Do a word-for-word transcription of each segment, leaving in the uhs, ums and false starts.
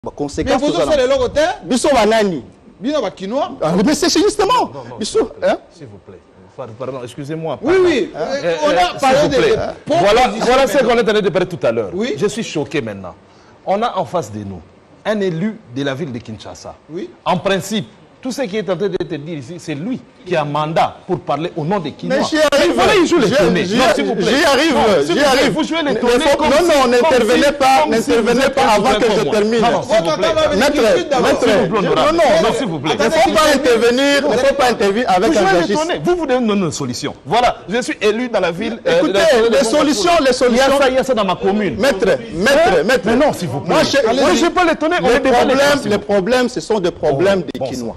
Conséquence. Mais vous avez le logo terre. Biso banani. Bino ba quinoa. Mais c'est justement. Biso. S'il vous plaît. Pardon, excusez-moi. Oui, oui. Euh, on a parlé de. de voilà, voilà ce qu'on est en train de parler tout à l'heure. Oui. Je suis choqué maintenant. On a en face de nous un élu de la ville de Kinshasa. Oui. En principe, tout ce qui est en train de te dire ici, c'est lui qui a mandat pour parler au nom des Kinois. Mais j'y arrive. Voilà, il joue les tonnées. J'y arrive. J'y arrive. Vous jouez les Non, tonnées comme non, n'intervenez pas, n'intervenez pas avant que je termine. Non, s'il vous plaît. Non, non, s'il vous plaît. Il ne faut pas intervenir, il ne faut pas intervenir avec un juriste. Vous, vous donnez une solution. Voilà, je suis élu dans la ville. Écoutez, les solutions, les solutions. Il y a ça, il y a ça dans ma commune. Maître, maître, maître. Mais non, s'il vous plaît. Moi, je ne peux pas les tonner. Les problèmes, ce sont des problèmes des Kinois.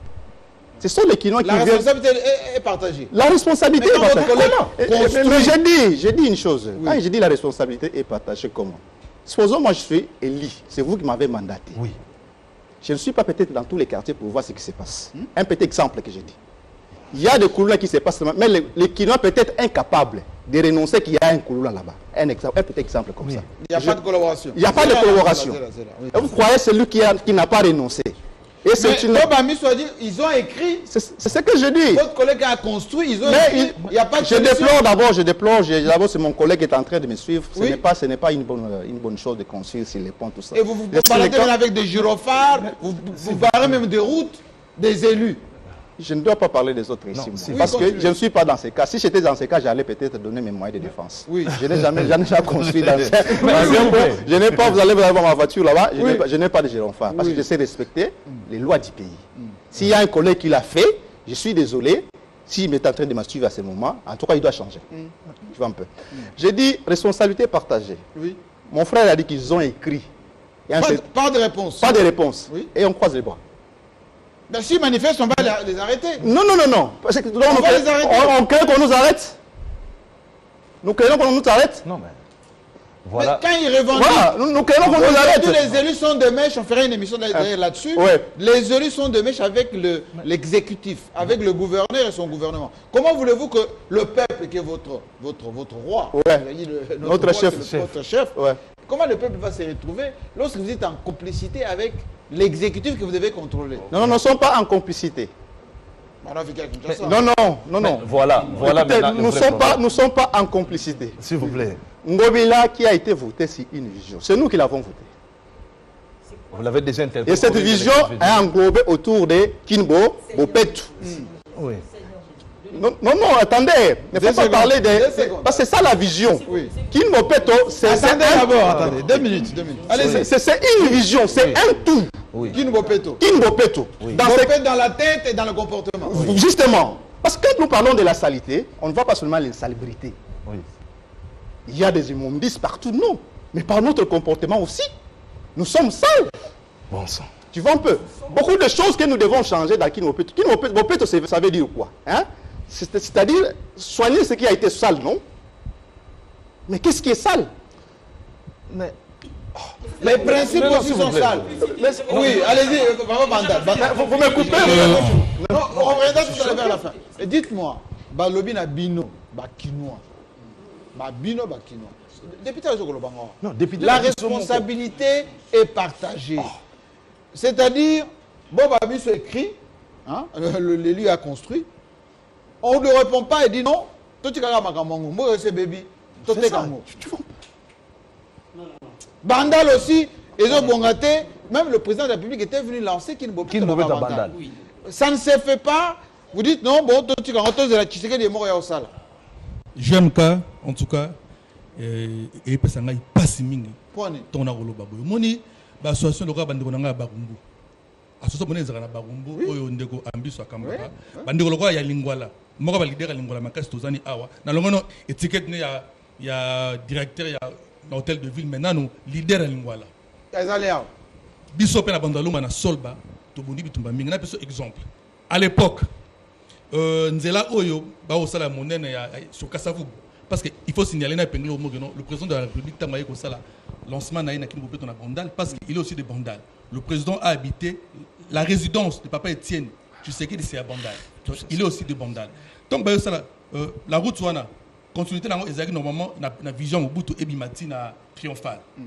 Ce sont les Kinois qui La viennent... responsabilité est, est partagée. La responsabilité mais est partagée. Mais, mais j'ai dit, j'ai dit une chose. Oui. Quand j'ai dit la responsabilité est partagée, comment? Supposons moi je suis élu, c'est vous qui m'avez mandaté. Oui. Je ne suis pas peut-être dans tous les quartiers pour voir ce qui se passe. Hmm? Un petit exemple que j'ai dit. Il y a des Kouloula qui se passent, mais les, les Kinois peut-être incapables de renoncer qu'il y a un Kouloula là-bas. Un, exemple, un petit exemple comme oui. ça. Il n'y a je... pas de collaboration. Il n'y a pas de collaboration. Oui. Vous croyez celui qui, a, qui n'a pas renoncé? Et c'est une... Ils ont écrit. C'est ce que je dis. Votre collègue a construit, ils ont mais écrit. Il, il y a pas de je déplore d'abord, je déplore. D'abord, c'est mon collègue qui est en train de me suivre. Ce oui. n'est pas, ce n'est pas une bonne, une bonne chose de construire sur les ponts, tout ça. Et vous vous baladez même avec des gyrophares, vous, vous barrez même des routes des élus. Je ne dois pas parler des autres ici, non, moi, oui, parce continue. que je ne suis pas dans ces cas. Si j'étais dans ces cas, j'allais peut-être donner mes moyens de défense. Oui. Je n'ai jamais, jamais construit dans ces cas. Je n'ai pas, vous allez voir ma voiture là-bas, je oui. n'ai pas, pas de gyrophare, parce oui. que je sais respecter les lois du pays. Mm. S'il y a un collègue qui l'a fait, je suis désolé. S'il est en train de me suivre à ce moment, en tout cas, il doit changer. Mm. Tu vois un peu. Mm. J'ai dit responsabilité partagée. Oui. Mon frère a dit qu'ils ont écrit. Pas, de, pas de réponse. Pas de réponse. Oui. Et on croise les bras. Ben, s'ils manifestent, on va les arrêter. Non, non, non, non. Parce que, donc, on, on, va les arrêter. On, on crée qu'on nous arrête. Nous craignons qu'on nous arrête. Non, mais... Voilà. Mais quand ils revendiquent... Voilà, nous, nous craignons qu'on nous arrête. Les élus sont de mèche, on ferait une émission là-dessus. Là ouais. Les élus sont de mèche avec l'exécutif, le, avec le gouverneur et son gouvernement. Comment voulez-vous que le peuple, qui est votre, votre, votre roi, ouais. le, notre, notre roi, chef, le, chef. Votre chef ouais. Comment le peuple va se retrouver lorsque vous êtes en complicité avec l'exécutif que vous devez contrôler? Non, non, nous ne sommes pas en complicité. Mais, non, non, non, non. Voilà, voilà. Écoutez, nous ne sommes pas, nous sommes pas en complicité. S'il vous plaît. Ngobila qui a été voté sur une vision. C'est nous qui l'avons voté. Vous l'avez déjà interprété. Et cette vision est englobée autour de Kinbo, Bopetu. Mm. Oui. Non, non, non, attendez. Il ne faut pas parler de... Parce que c'est ça la vision. Oui. Kinbo Peto, c'est... Attendez d'abord, attendez. Deux minutes, deux minutes. Allez, c'est une vision, c'est oui. un tout. Oui. Kinbo Peto. Kinbo Peto. Oui. Dans, ce... dans la tête et dans le comportement. Oui. Justement. Parce que quand nous parlons de la saleté, on ne voit pas seulement l'insalubrité. Oui. Il y a des immondices partout, non. Mais par notre comportement aussi. Nous sommes sales. Bon sang. Tu vois un peu. Beaucoup de choses que nous devons changer dans Kinbo Peto. Kinbo Peto, ça veut dire quoi, hein? C'est-à-dire soigner ce qui a été sale, non? Mais qu'est-ce qui est sale? Mais... Oh. Les principes non, aussi sont sales. Mais, oui, allez-y, vous, vous me coupez. Euh... Non, on reviendra tout à l'heure vers la fin. Dites-moi, Balobi na bino, bakinois. Bino, bakinois. Député non, député la responsabilité est partagée. Oh. C'est-à-dire, Bob Abisso écrit, hein, l'élu a construit. On ne répond pas et dit non. Toi, tu as c'est baby. Toi, tu as Bandal aussi. Et donc, Bongaté, même le président de la République était venu lancer qu'il ne Bandal. Oui. Ça ne se fait pas. Vous dites non, bon, toi, tu as de la Tshisekedi est mort au sale. J'aime que, en tout cas, et puis ça n'a pas si mingi. Ton a rolo baboy. Moni, l'association locale bandekonanga bagumbu. Association monnaie na bagumbu. Oyo ndeko ambiso akambaka. Bandekolo ya lingwala. Moi, je leader à l'Ingola Makas Tozani Awa. Dans le moment étiquette, il y a, il y a directeur, il y a l'hôtel de ville. Maintenant, nous leader à l'Ingola. Bissop et la Bandalouma na Solba, Tobondi Bitumba Minga. Un exemple. À l'époque, Nzela Oyo, Bao Sala Monen sur Kassavou. Parce qu'il faut signaler le président de la République Tamaye Kosala, lancement na Kinbo Peto na Bandal, parce qu'il est aussi de Bandal. Le président a habité la résidence de Papa Étienne. Tu sais qu'il est à Bandal. Il est aussi de Bandal. Donc, euh, la route, continuité, normalement, la vision au bout de Ebimati triomphale.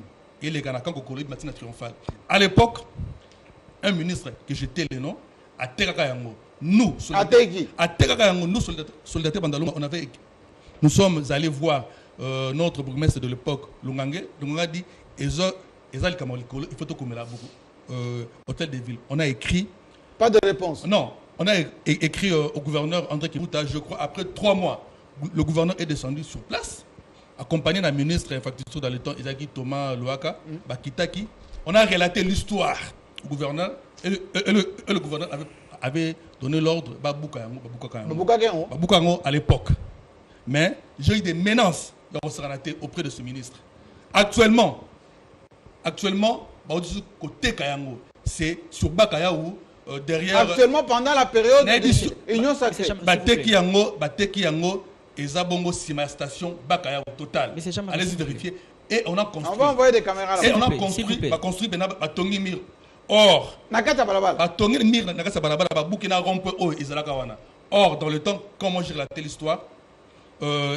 et les Ganakans Kokolo Matina Triomphale. À l'époque, un ministre que j'étais le nom, à Terakayango, nous, nous, soldats Bandalunga, on avait, nous sommes allés voir euh, notre bourgmestre de l'époque, Lungange. Lungange a dit, il faut tout comme là, euh, hôtel de ville. On a écrit. Pas de réponse. Non, on a écrit euh, au gouverneur André Kimuta, je crois, après trois mois, le gouverneur est descendu sur place, accompagné d'un ministre de l'infrastructure dans le temps, Isaki Thomas Loaka, mm. Bakitaki. On a relaté l'histoire au gouverneur et le, et le, et le gouverneur avait, avait donné l'ordre Baboukayango, Baboukayango, Baboukayango à l'époque. Mais j'ai eu des menaces auprès de ce ministre. Actuellement, actuellement, côté Kayango, c'est sur Bakayaou, euh, derrière. Actuellement, pendant la période de l'Union sacrée. Bateki Yango, Bateki Yango, et Zabongo Sima Station, Bakayaou total. Allez-y vérifier. Et on a construit. On va envoyer des caméras là. Et on a construit, on a construit Batongi Mir. Or, Batongi Mir, Nakata Balabala, Baboukina Rompe, Oh, Izalakawana. Or, dans le temps, quand moi j'ai relaté l'histoire, euh,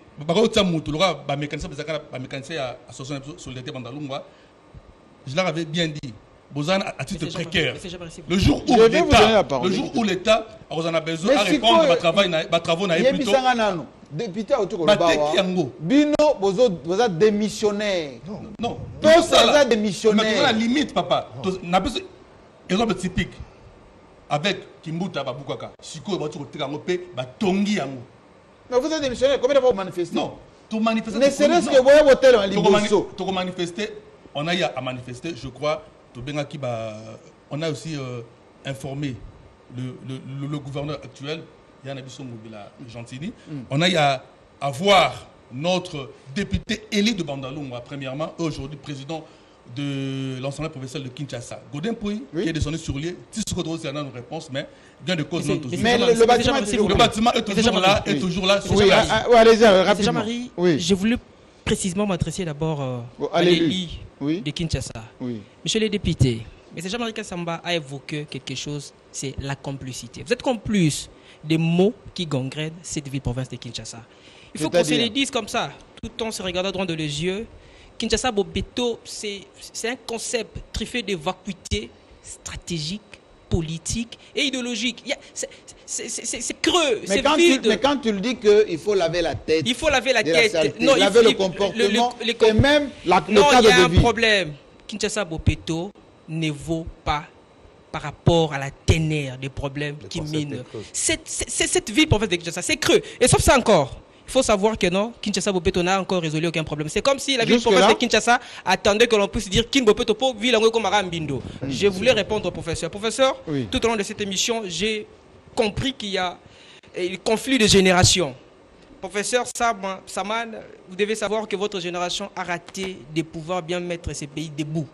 je leur avais bien dit, Bozan à titre précaire. Le jour où l'État, le jour où l'État a besoin de répondre à travail, à travaux, na plutôt. Député autour de Bino, vous êtes démissionnaire. Non, non. Tous ça démissionnaire. La limite, papa. Exemple typique. Avec Kimbuta Baboukaka, Siko Batou Tekangope, Batongi Yango. Mais vous êtes démissionnaire, combien de fois vous manifestez? Non, tout manifester. Ne serait-ce que vous voyez votre tel en Liboso. Tout manifester, on a eu à manifester, je crois. On a aussi euh, informé le, le, le, le gouverneur actuel, Yann Abisson Moubila Gentini. Mm. On a eu à, à voir notre député élu de Bandalunga, premièrement, aujourd'hui président de l'ensemble professionnel de Kinshasa. Godin Pouy, oui. Qui est descendu sur l'île. Si ce qu'on a une réponse, mais gain de cause non toujours. Mais le, le, bâtiment, le bâtiment est toujours là, est toujours là. Oui, allez-y, rapidement. Jean-Marie, j'ai voulu précisément m'adresser d'abord euh, oh, à l'élite oui. de Kinshasa. Oui. Monsieur le député, M. Jean-Marie Kassamba a évoqué quelque chose, c'est la complicité. Vous êtes complice des mots qui gangrènent cette ville-province de Kinshasa. Il faut qu'on se les dise comme ça, tout en se regardant droit dans les yeux. Kinshasa Bobeto, c'est un concept truffé de vacuité stratégique, politique et idéologique. C'est creux, c'est vide. Tu, mais quand tu le dis qu'il faut laver la tête, il faut laver la tête, saleté, non, laver il, le comportement le, le, le, et même la, le non, cadre de vie. Non, il y a un problème. Kinshasa Bobeto ne vaut pas par rapport à la ténère des problèmes le qui minent. Cette, cette, cette ville province de Kinshasa, c'est creux. Et sauf ça encore. Il faut savoir que non, Kinshasa Bobeto n'a encore résolu aucun problème. C'est comme si la ville province de Kinshasa attendait que l'on puisse dire Kin Bobeto pour ville comme Arambindo. Mmh, je voulais répondre au professeur. Professeur, oui. Tout au long de cette émission, j'ai compris qu'il y a un conflit de génération. Professeur Saman, vous devez savoir que votre génération a raté de pouvoir bien mettre ces pays debout.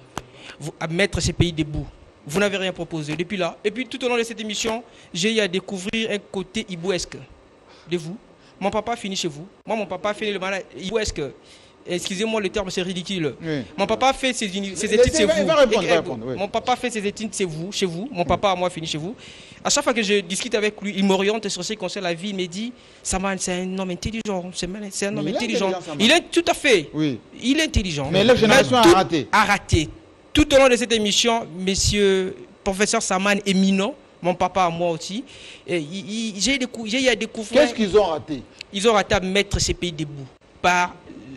Vous, à mettre ces pays debout. Vous n'avez rien proposé depuis là. Et puis tout au long de cette émission, j'ai eu à découvrir un côté ibouesque de vous. Mon papa finit chez vous. Moi, mon papa fait le malade. Ibouesque. Excusez-moi le terme, c'est ridicule. Oui. Mon papa fait ses, ses études chez vous. Répondre, et, répondre, oui. Mon papa fait ses études chez vous, chez vous. Mon papa, moi, finit chez vous. À chaque fois que je discute avec lui, il m'oriente sur ce qui concerne la vie. Il me dit, Saman, c'est un homme intelligent. C'est un homme il intelligent. Il est tout à fait. Oui. Il est intelligent. Mais la génération a raté. A raté. Tout au long de cette émission, monsieur professeur Saman éminent, mon papa à moi aussi, j'ai eu à découvrir... Qu'est-ce qu'ils ont raté? Ils ont raté à mettre ces pays debout par,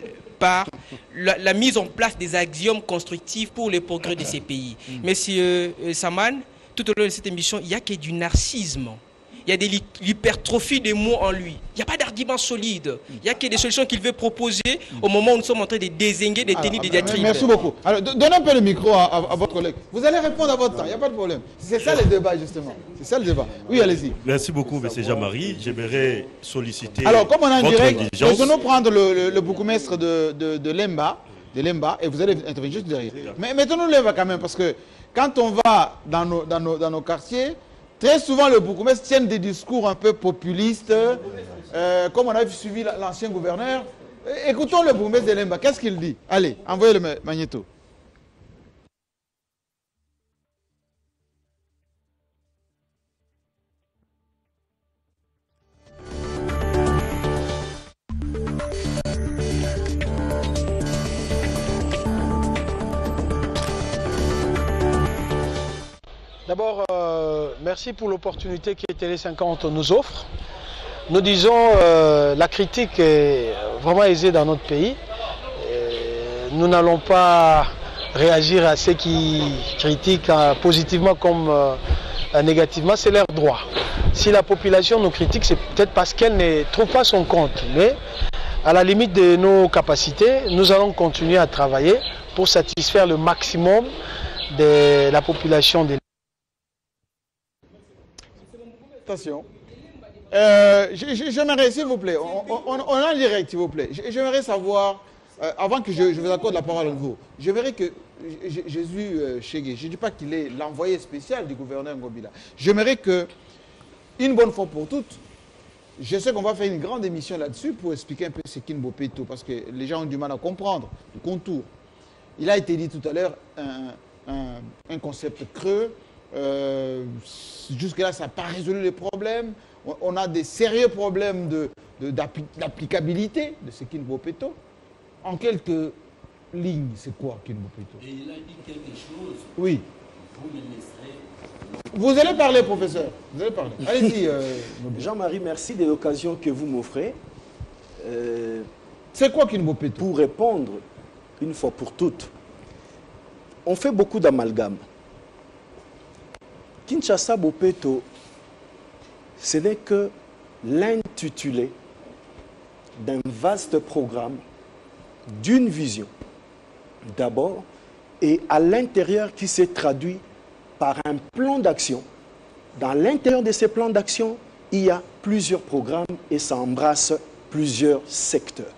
par la, la mise en place des axiomes constructifs pour le progrès de ces pays. Mm. Monsieur euh, Saman, tout au long de cette émission, il n'y a que du narcissisme. Il y a de l'hypertrophie des mots en lui. Il n'y a pas d'argument solide. Il n'y a que des solutions qu'il veut proposer au moment où nous sommes en train de désinguer des tennis, des diatribes. Merci beaucoup. Alors, donnez un peu le micro à, à, à votre collègue. Vous allez répondre à votre temps, il n'y a pas de problème. C'est ça le débat, justement. C'est ça le débat. Oui, allez-y. Merci beaucoup, M. Jean-Marie. J'aimerais solliciter. Alors, comme on est en direct, laissons-nous prendre le, le, le bourgmestre de, de, de Lemba, de Lemba, et vous allez intervenir juste derrière. Mais mettons-nous Lemba quand même, parce que quand on va dans nos, dans nos, dans nos quartiers, très souvent, le bourgmestre tient des discours un peu populistes, euh, comme on a suivi l'ancien gouverneur. Écoutons le bourgmestre de Lemba. Qu'est-ce qu'il dit? Allez, envoyez le magnéto. D'abord, euh, merci pour l'opportunité que Télé cinquante nous offre. Nous disons euh, la critique est vraiment aisée dans notre pays. Et nous n'allons pas réagir à ceux qui critiquent euh, positivement comme euh, négativement, c'est leur droit. Si la population nous critique, c'est peut-être parce qu'elle ne trouve pas son compte. Mais à la limite de nos capacités, nous allons continuer à travailler pour satisfaire le maximum de la population de Attention. Euh, J'aimerais, s'il vous plaît, on, on, on est en direct, s'il vous plaît. J'aimerais savoir, euh, avant que je, je vous accorde la parole à nouveau, j'aimerais que Jésus euh, Chege, je ne dis pas qu'il est l'envoyé spécial du gouverneur Ngobila, j'aimerais que, une bonne fois pour toutes, je sais qu'on va faire une grande émission là-dessus pour expliquer un peu ce qu'est Mbopeto, parce que les gens ont du mal à comprendre le contour. Il a été dit tout à l'heure un, un, un concept creux. Euh, Jusque-là, ça n'a pas résolu les problèmes. On a des sérieux problèmes d'applicabilité de, de, de ce qu'est Mbopeto. En quelques lignes, c'est quoi qu'est Mbopeto? Et il a dit quelque chose. Oui. Vous me laisserez. Vous allez parler, professeur. Vous allez parler. Allez-y. Euh, Jean-Marie, merci de l'occasion que vous m'offrez. Euh, c'est quoi qu'est Mbopeto? Pour répondre, une fois pour toutes, on fait beaucoup d'amalgames. Kinshasa Bopeto, ce n'est que l'intitulé d'un vaste programme, d'une vision, d'abord, et à l'intérieur qui s'est traduit par un plan d'action. Dans l'intérieur de ces plans d'action, il y a plusieurs programmes et ça embrasse plusieurs secteurs.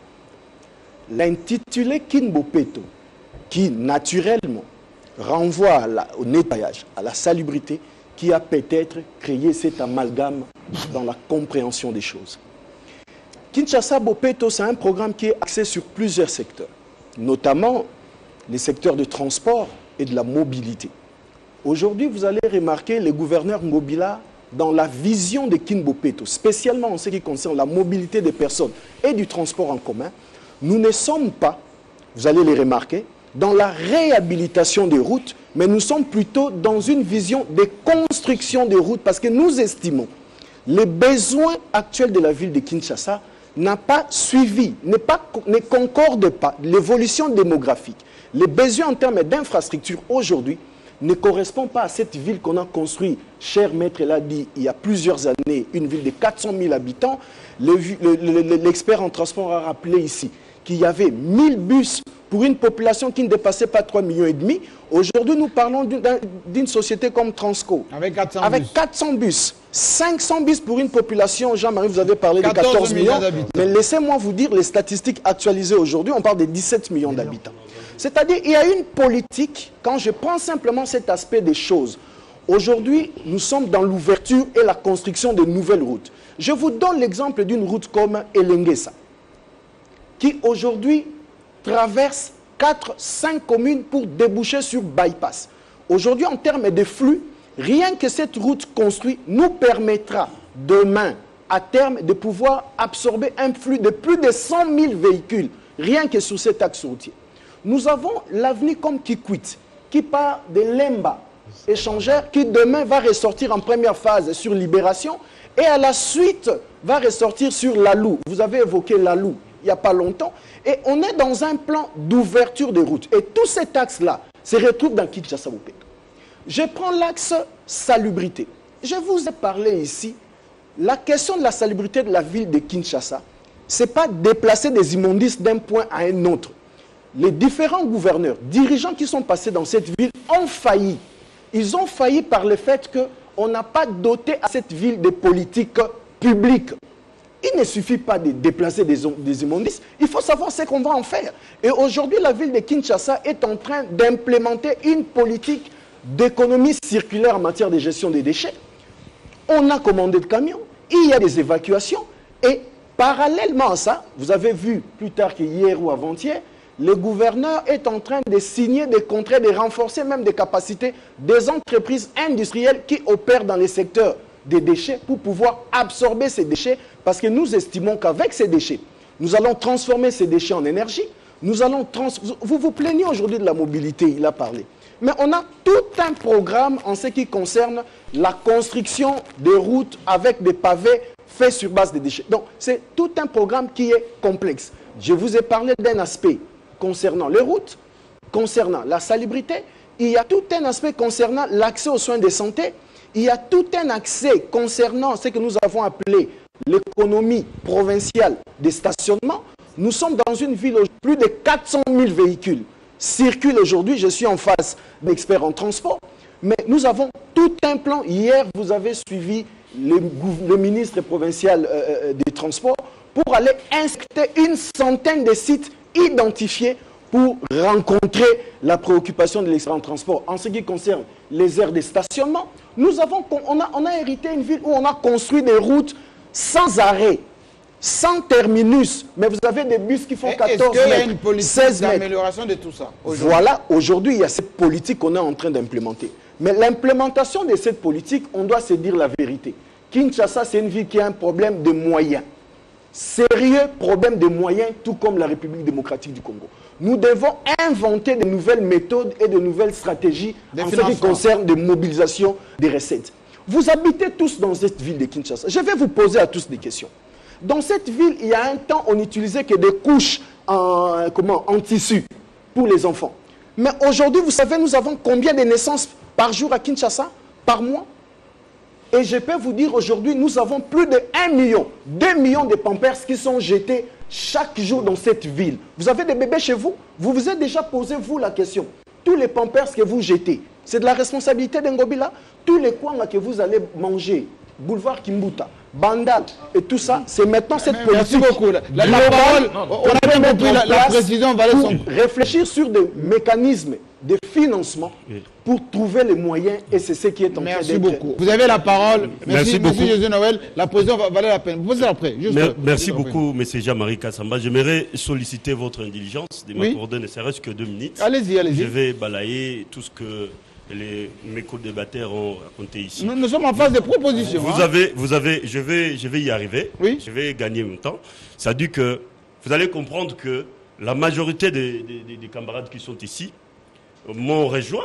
L'intitulé Kinbopeto, qui naturellement renvoie à la, au nettoyage, à la salubrité, qui a peut-être créé cet amalgame dans la compréhension des choses. Kinshasa Bopeto, c'est un programme qui est axé sur plusieurs secteurs, notamment les secteurs de transport et de la mobilité. Aujourd'hui, vous allez remarquer les gouverneurs Ngobila dans la vision de Kinbopeto, spécialement en ce qui concerne la mobilité des personnes et du transport en commun. Nous ne sommes pas, vous allez les remarquer, dans la réhabilitation des routes, mais nous sommes plutôt dans une vision de construction des routes parce que nous estimons les besoins actuels de la ville de Kinshasa n'a pas suivi, n'est pas, ne concorde pas l'évolution démographique. Les besoins en termes d'infrastructures aujourd'hui ne correspondent pas à cette ville qu'on a construite. Cher maître l'a dit il y a plusieurs années, une ville de quatre cent mille habitants. L'expert en transport a rappelé ici qu'il y avait mille bus pour une population qui ne dépassait pas trois millions et demi. Aujourd'hui, nous parlons d'une société comme Transco. Avec quatre cents avec bus. quatre cents bus. cinq cents bus pour une population, Jean-Marie, vous avez parlé de quatorze millions. Mais laissez-moi vous dire les statistiques actualisées aujourd'hui, on parle de dix-sept millions d'habitants. C'est-à-dire, il y a une politique, quand je prends simplement cet aspect des choses, aujourd'hui, nous sommes dans l'ouverture et la construction de nouvelles routes. Je vous donne l'exemple d'une route comme Elenguesa, qui aujourd'hui traverse quatre cinq communes pour déboucher sur bypass. Aujourd'hui, en termes de flux, rien que cette route construite nous permettra demain, à terme, de pouvoir absorber un flux de plus de cent mille véhicules, rien que sur cet axe routier. Nous avons l'avenir comme Kikwit, qui part de Lemba, échangeur, qui demain va ressortir en première phase sur Libération, et à la suite va ressortir sur Lalou. Vous avez évoqué Lalou il n'y a pas longtemps. Et on est dans un plan d'ouverture des routes. Et tout cet axe-là se retrouve dans Kinshasa Bopeto. Je prends l'axe salubrité. Je vous ai parlé ici, la question de la salubrité de la ville de Kinshasa, ce n'est pas déplacer des immondices d'un point à un autre. Les différents gouverneurs, dirigeants qui sont passés dans cette ville ont failli. Ils ont failli par le fait qu'on n'a pas doté à cette ville de politiques publiques. Il ne suffit pas de déplacer des, des immondices, il faut savoir ce qu'on va en faire. Et aujourd'hui, la ville de Kinshasa est en train d'implémenter une politique d'économie circulaire en matière de gestion des déchets. On a commandé de camions, il y a des évacuations, et parallèlement à ça, vous avez vu plus tard qu'hier ou avant-hier, le gouverneur est en train de signer des contrats, de renforcer même des capacités des entreprises industrielles qui opèrent dans les secteurs des déchets pour pouvoir absorber ces déchets parce que nous estimons qu'avec ces déchets, nous allons transformer ces déchets en énergie. Nous allons trans... Vous vous plaignez aujourd'hui de la mobilité, il a parlé. Mais on a tout un programme en ce qui concerne la construction des routes avec des pavés faits sur base de déchets. Donc, c'est tout un programme qui est complexe. Je vous ai parlé d'un aspect concernant les routes, concernant la salubrité. Il y a tout un aspect concernant l'accès aux soins de santé. Il y a tout un accès concernant ce que nous avons appelé l'économie provinciale des stationnements. Nous sommes dans une ville où plus de quatre cent mille véhicules circulent aujourd'hui. Je suis en face d'experts en transport. Mais nous avons tout un plan. Hier, vous avez suivi le, le ministre provincial euh, des Transports pour aller inspecter une centaine de sites identifiés pour rencontrer la préoccupation de l'expert en transport. En ce qui concerne les aires de stationnement, nous avons, on a, on a hérité une ville où on a construit des routes sans arrêt, sans terminus, mais vous avez des bus qui font quatorze mètres, y a une politique seize mètres. d'amélioration de tout ça? Voilà, aujourd'hui, il y a cette politique qu'on est en train d'implémenter. Mais l'implémentation de cette politique, on doit se dire la vérité. Kinshasa, c'est une ville qui a un problème de moyens. Sérieux problème de moyens, tout comme la République démocratique du Congo. Nous devons inventer de nouvelles méthodes et de nouvelles stratégies en ce qui concerne de mobilisation des recettes. Vous habitez tous dans cette ville de Kinshasa. Je vais vous poser à tous des questions. Dans cette ville, il y a un temps, on n'utilisait que des couches en, comment, en tissu pour les enfants. Mais aujourd'hui, vous savez, nous avons combien de naissances par jour à Kinshasa, par mois? Et je peux vous dire, aujourd'hui, nous avons plus de un million, deux millions de pampers qui sont jetés chaque jour dans cette ville. Vous avez des bébés chez vous? Vous vous êtes déjà posé, vous, la question. Tous les pampers que vous jetez, c'est de la responsabilité d'Ngobila. Tous les coins là que vous allez manger, boulevard Kimbuta, Bandal et tout ça, c'est maintenant cette mais politique. Merci beaucoup. La, la, la parole, on a bien compris la, la précision va aller son... réfléchir sur des mécanismes de financement pour trouver les moyens, et c'est ce qui est en train d'être. Merci beaucoup. Vous avez la parole. Merci, merci beaucoup. Monsieur José Noël. La position va valer la peine. Vous posez après. Juste Mer merci beaucoup, M. Jean-Marie Kassamba. J'aimerais solliciter votre indulgence de m'accorder ne serait-ce que deux minutes. Allez-y, allez-y. Je vais balayer tout ce que les, mes co-débatteurs ont raconté ici. Nous, nous sommes en phase de proposition. Vous hein. avez, vous avez, je vais, je vais y arriver. Oui. Je vais gagner mon temps. Ça dit que vous allez comprendre que la majorité des, des, des camarades qui sont ici m'ont rejoint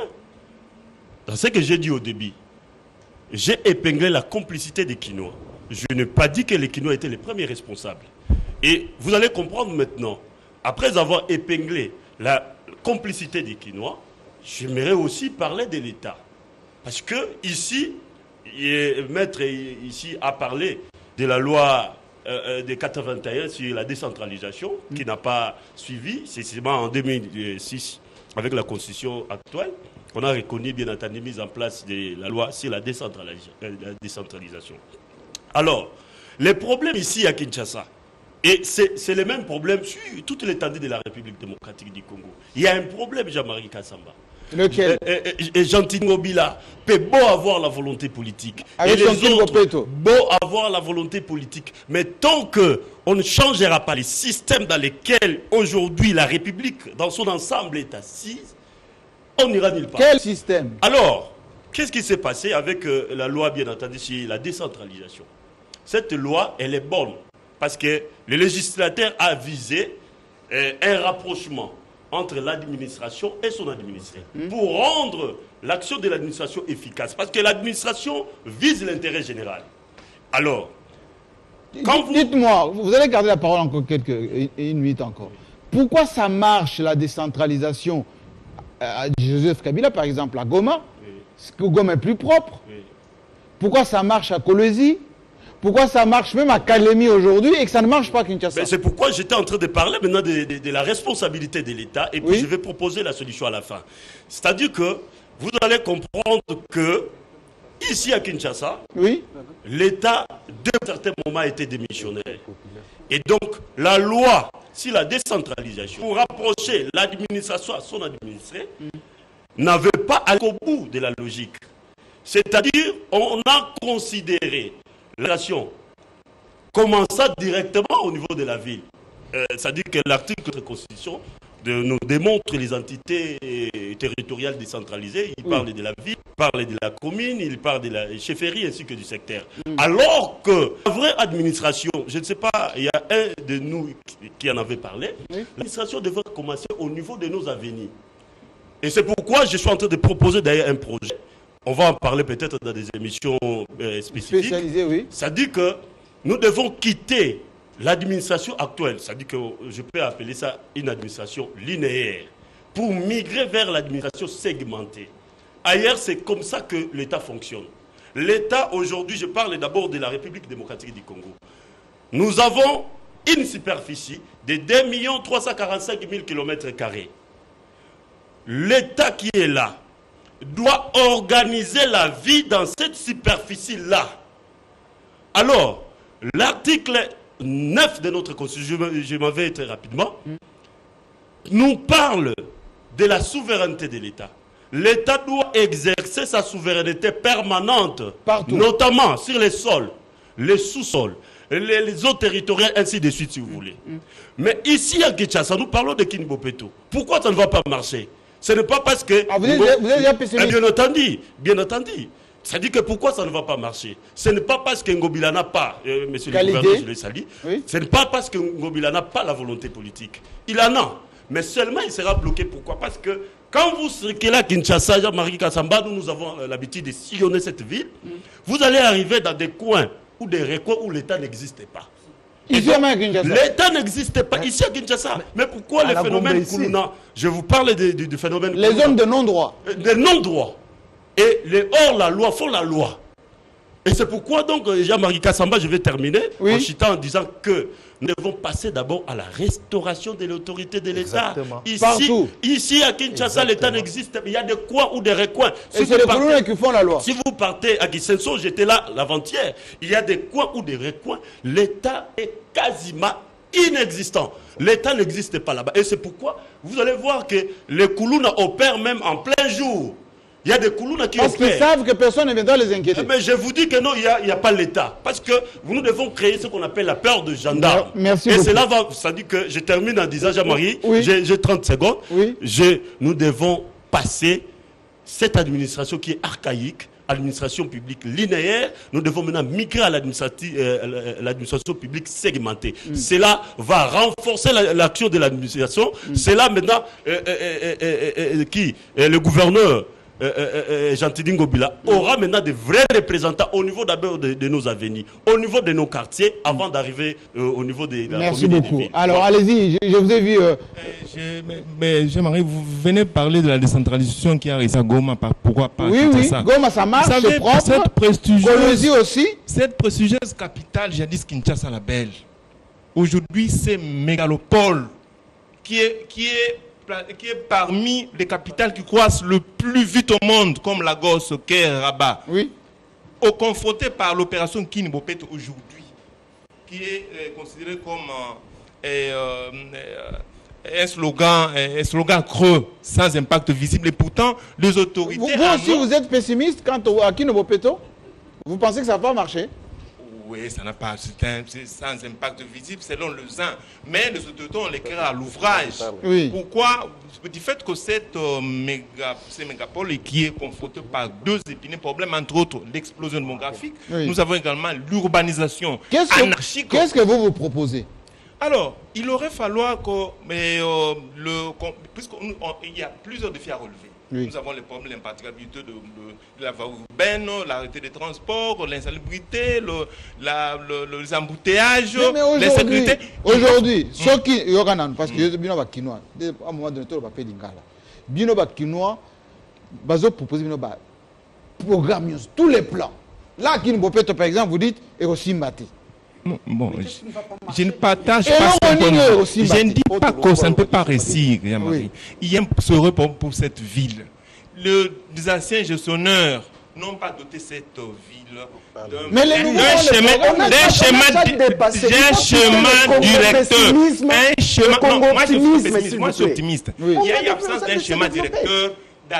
dans ce que j'ai dit au début. J'ai épinglé la complicité des Kinois. Je n'ai pas dit que les Kinois étaient les premiers responsables. Et vous allez comprendre maintenant, après avoir épinglé la complicité des Kinois, j'aimerais aussi parler de l'État. Parce que ici, Maître ici a parlé de la loi euh, de quatre-vingt-un sur la décentralisation, mmh. qui n'a pas suivi, c'est seulement en deux mille six, avec la constitution actuelle, on a reconnu bien entendu mise en place de la loi sur la décentralisation. La décentralisation. Alors, les problèmes ici à Kinshasa, et c'est le même problème sur toute l'étendue de la République démocratique du Congo. Il y a un problème, Jean-Marie Kassamba. Lequel? Et, et, et Gentil Ngobila peut beau avoir la volonté politique. Avec et les autres, Bopeto. beau avoir la volonté politique. Mais tant qu'on ne changera pas les systèmes dans lesquels aujourd'hui la République, dans son ensemble, est assise, on n'ira nulle part. Quel système? Alors, qu'est-ce qui s'est passé avec euh, la loi, bien entendu, sur la décentralisation? Cette loi, elle est bonne. Parce que le législateur a visé euh, un rapprochement entre l'administration et son administré, mmh. pour rendre l'action de l'administration efficace. Parce que l'administration vise l'intérêt général. Alors, quand vous... Dites-moi, vous allez garder la parole encore quelques, une minute encore. Pourquoi ça marche, la décentralisation à Joseph Kabila, par exemple, à Goma, oui. Goma est plus propre. Oui. Pourquoi ça marche à Kolwezi? Pourquoi ça marche même à Kalemi aujourd'hui et que ça ne marche pas à Kinshasa? C'est pourquoi j'étais en train de parler maintenant de, de, de la responsabilité de l'État et puis oui. je vais proposer la solution à la fin. C'est-à-dire que vous allez comprendre que ici à Kinshasa, oui. l'État, d'un certain moment, a été démissionnaire. Et donc, la loi sur la décentralisation, pour rapprocher l'administration à son administré, mm. n'avait pas allé au bout de la logique. C'est-à-dire, on a considéré la nation commençant directement au niveau de la ville. Euh, C'est-à-dire que l'article de la Constitution de, nous démontre les entités territoriales décentralisées. Il oui. parle de la ville, il parle de la commune, il parle de la chefferie ainsi que du secteur. Mm. Alors que la vraie administration, je ne sais pas, il y a un de nous qui, qui en avait parlé, oui. l'administration devrait commencer au niveau de nos avenirs. Et c'est pourquoi je suis en train de proposer d'ailleurs un projet. On va en parler peut-être dans des émissions euh, spécifiques. Spécialisées, oui. Ça dit que nous devons quitter l'administration actuelle. Ça dit que je peux appeler ça une administration linéaire pour migrer vers l'administration segmentée. Ailleurs, c'est comme ça que l'État fonctionne. L'État, aujourd'hui, je parle d'abord de la République démocratique du Congo. Nous avons une superficie de deux millions trois cent quarante-cinq mille kilomètres carrés. L'État qui est là doit organiser la vie dans cette superficie-là. Alors, l'article neuf de notre Constitution, je m'en vais très rapidement, nous parle de la souveraineté de l'État. L'État doit exercer sa souveraineté permanente, partout, notamment sur les sols, les sous-sols, les, les eaux territoriales, ainsi de suite, si vous voulez. Mm. Mais ici à Kinshasa, nous parlons de Kini Bopeto. Pourquoi ça ne va pas marcher? Ce n'est pas parce que... Ah, vous êtes, vous êtes déjà pessimiste. Bien entendu, bien entendu. C'est-à-dire que pourquoi ça ne va pas marcher? Ce n'est pas parce que Ngobila n'a pas, euh, monsieur le gouverneur, je le salue, oui. Ce n'est pas parce que Ngobila n'a pas la volonté politique. Il en a. Mais seulement il sera bloqué. Pourquoi? Parce que quand vous serez là à Kinshasa, Jean-Marie Kassamba, nous, nous avons l'habitude de sillonner cette ville, mm. vous allez arriver dans des coins ou des recoins où l'État n'existe pas. L'État n'existe pas ici à Kinshasa. Mais, mais pourquoi les phénomènes Kuluna? Je vous parle du, du, du phénomène Les zones de non-droit. Des non-droits. Et les hors-la-loi font la loi. Et c'est pourquoi donc, Jean-Marie Kassamba, je vais terminer oui. en citant en disant que nous devons passer d'abord à la restauration de l'autorité de l'État. Ici, ici à Kinshasa, l'État n'existe pas. Il y a des coins ou des recoins. Si Et c'est les Congolais qui font la loi. Si vous partez à Gisenso, j'étais là l'avant-hier, il y a des coins ou des recoins. L'État est quasiment inexistant. L'État n'existe pas là-bas. Et c'est pourquoi vous allez voir que les Koulouna opèrent même en plein jour. Il y a des Koulouna qui Parce qu'ils savent que personne ne viendra les inquiéter. Mais je vous dis que non, il n'y a, a pas l'État. Parce que nous devons créer ce qu'on appelle la peur de gendarme. Merci Et beaucoup. cela va, ça dit que je termine en disant, Jean-Marie, oui. j'ai trente secondes. Oui. Je, nous devons passer cette administration qui est archaïque, administration publique linéaire, nous devons maintenant migrer à l'administration euh, publique segmentée. Mm. Cela va renforcer l'action la, de l'administration. Mm. Cela maintenant, euh, euh, euh, euh, qui euh, le gouverneur Euh, euh, euh, Jean-Tidi Ngobila aura maintenant de vrais représentants au niveau d'abord de, de nos avenirs, au niveau de nos quartiers, avant d'arriver euh, au niveau des de la Merci beaucoup. Alors allez-y, je, je vous ai vu. Euh... Euh, mais, mais Jean-Marie, vous venez parler de la décentralisation qui a réussi à Goma. Par, pourquoi pas Oui, oui, ça. Goma ça marche, c'est propre. Cette prestigieuse, aussi. Cette prestigieuse capitale, jadis Kinshasa la Belle, aujourd'hui c'est mégalopole qui est, qui est qui est parmi les capitales qui croissent le plus vite au monde, comme Lagos, Caire, Rabat. Oui. Au confronté par l'opération Kini Bopeto aujourd'hui, qui est euh, considérée comme euh, euh, euh, un slogan, un slogan creux, sans impact visible. Et pourtant, les autorités... Vous, vous aussi, vous êtes pessimiste quant à Kini Bopeto? Vous pensez que ça va pas marcher? Oui, ça n'a pas, c'est sans impact visible selon le uns. Mais les autorités ont l'éclairé à l'ouvrage. Oui. Pourquoi? Du fait que cette euh, méga, ces mégapoles qui est confrontée par deux épineux problèmes, entre autres l'explosion démographique, oui. Nous avons également l'urbanisation anarchique. Qu'est-ce que vous vous proposez? Alors, il aurait fallu que, mais, euh, le, puisqu'il y a plusieurs défis à relever. Oui. Nous avons les problèmes, en particulier de, de, de la voie urbaine, l'arrêté des transports, l'insalubrité, le, la, le, les embouteillages, l'insécurité. Aujourd'hui, ceux qui, parce que Bino va Kinois, à un moment donné, tout le monde va faire l'ingala. Bino va Kinois, Bazo propose Bino va programme tous les plans. Là, Kino Bopeto, par exemple, vous dites, et aussi Mati. Bon, je, je ne partage pas ce point de vue. Je ne dis pas que ça ne peut pas réussir, oui. Il y a un serait pour, pour cette ville. Le, les anciens gestionnaires n'ont pas doté cette ville mais les nouveaux, d'un chemin, d'un schéma, d'un schéma directeur. Un schéma, non, moi je suis pessimiste, moi je suis optimiste. Oui. Il y a l'absence d'un schéma directeur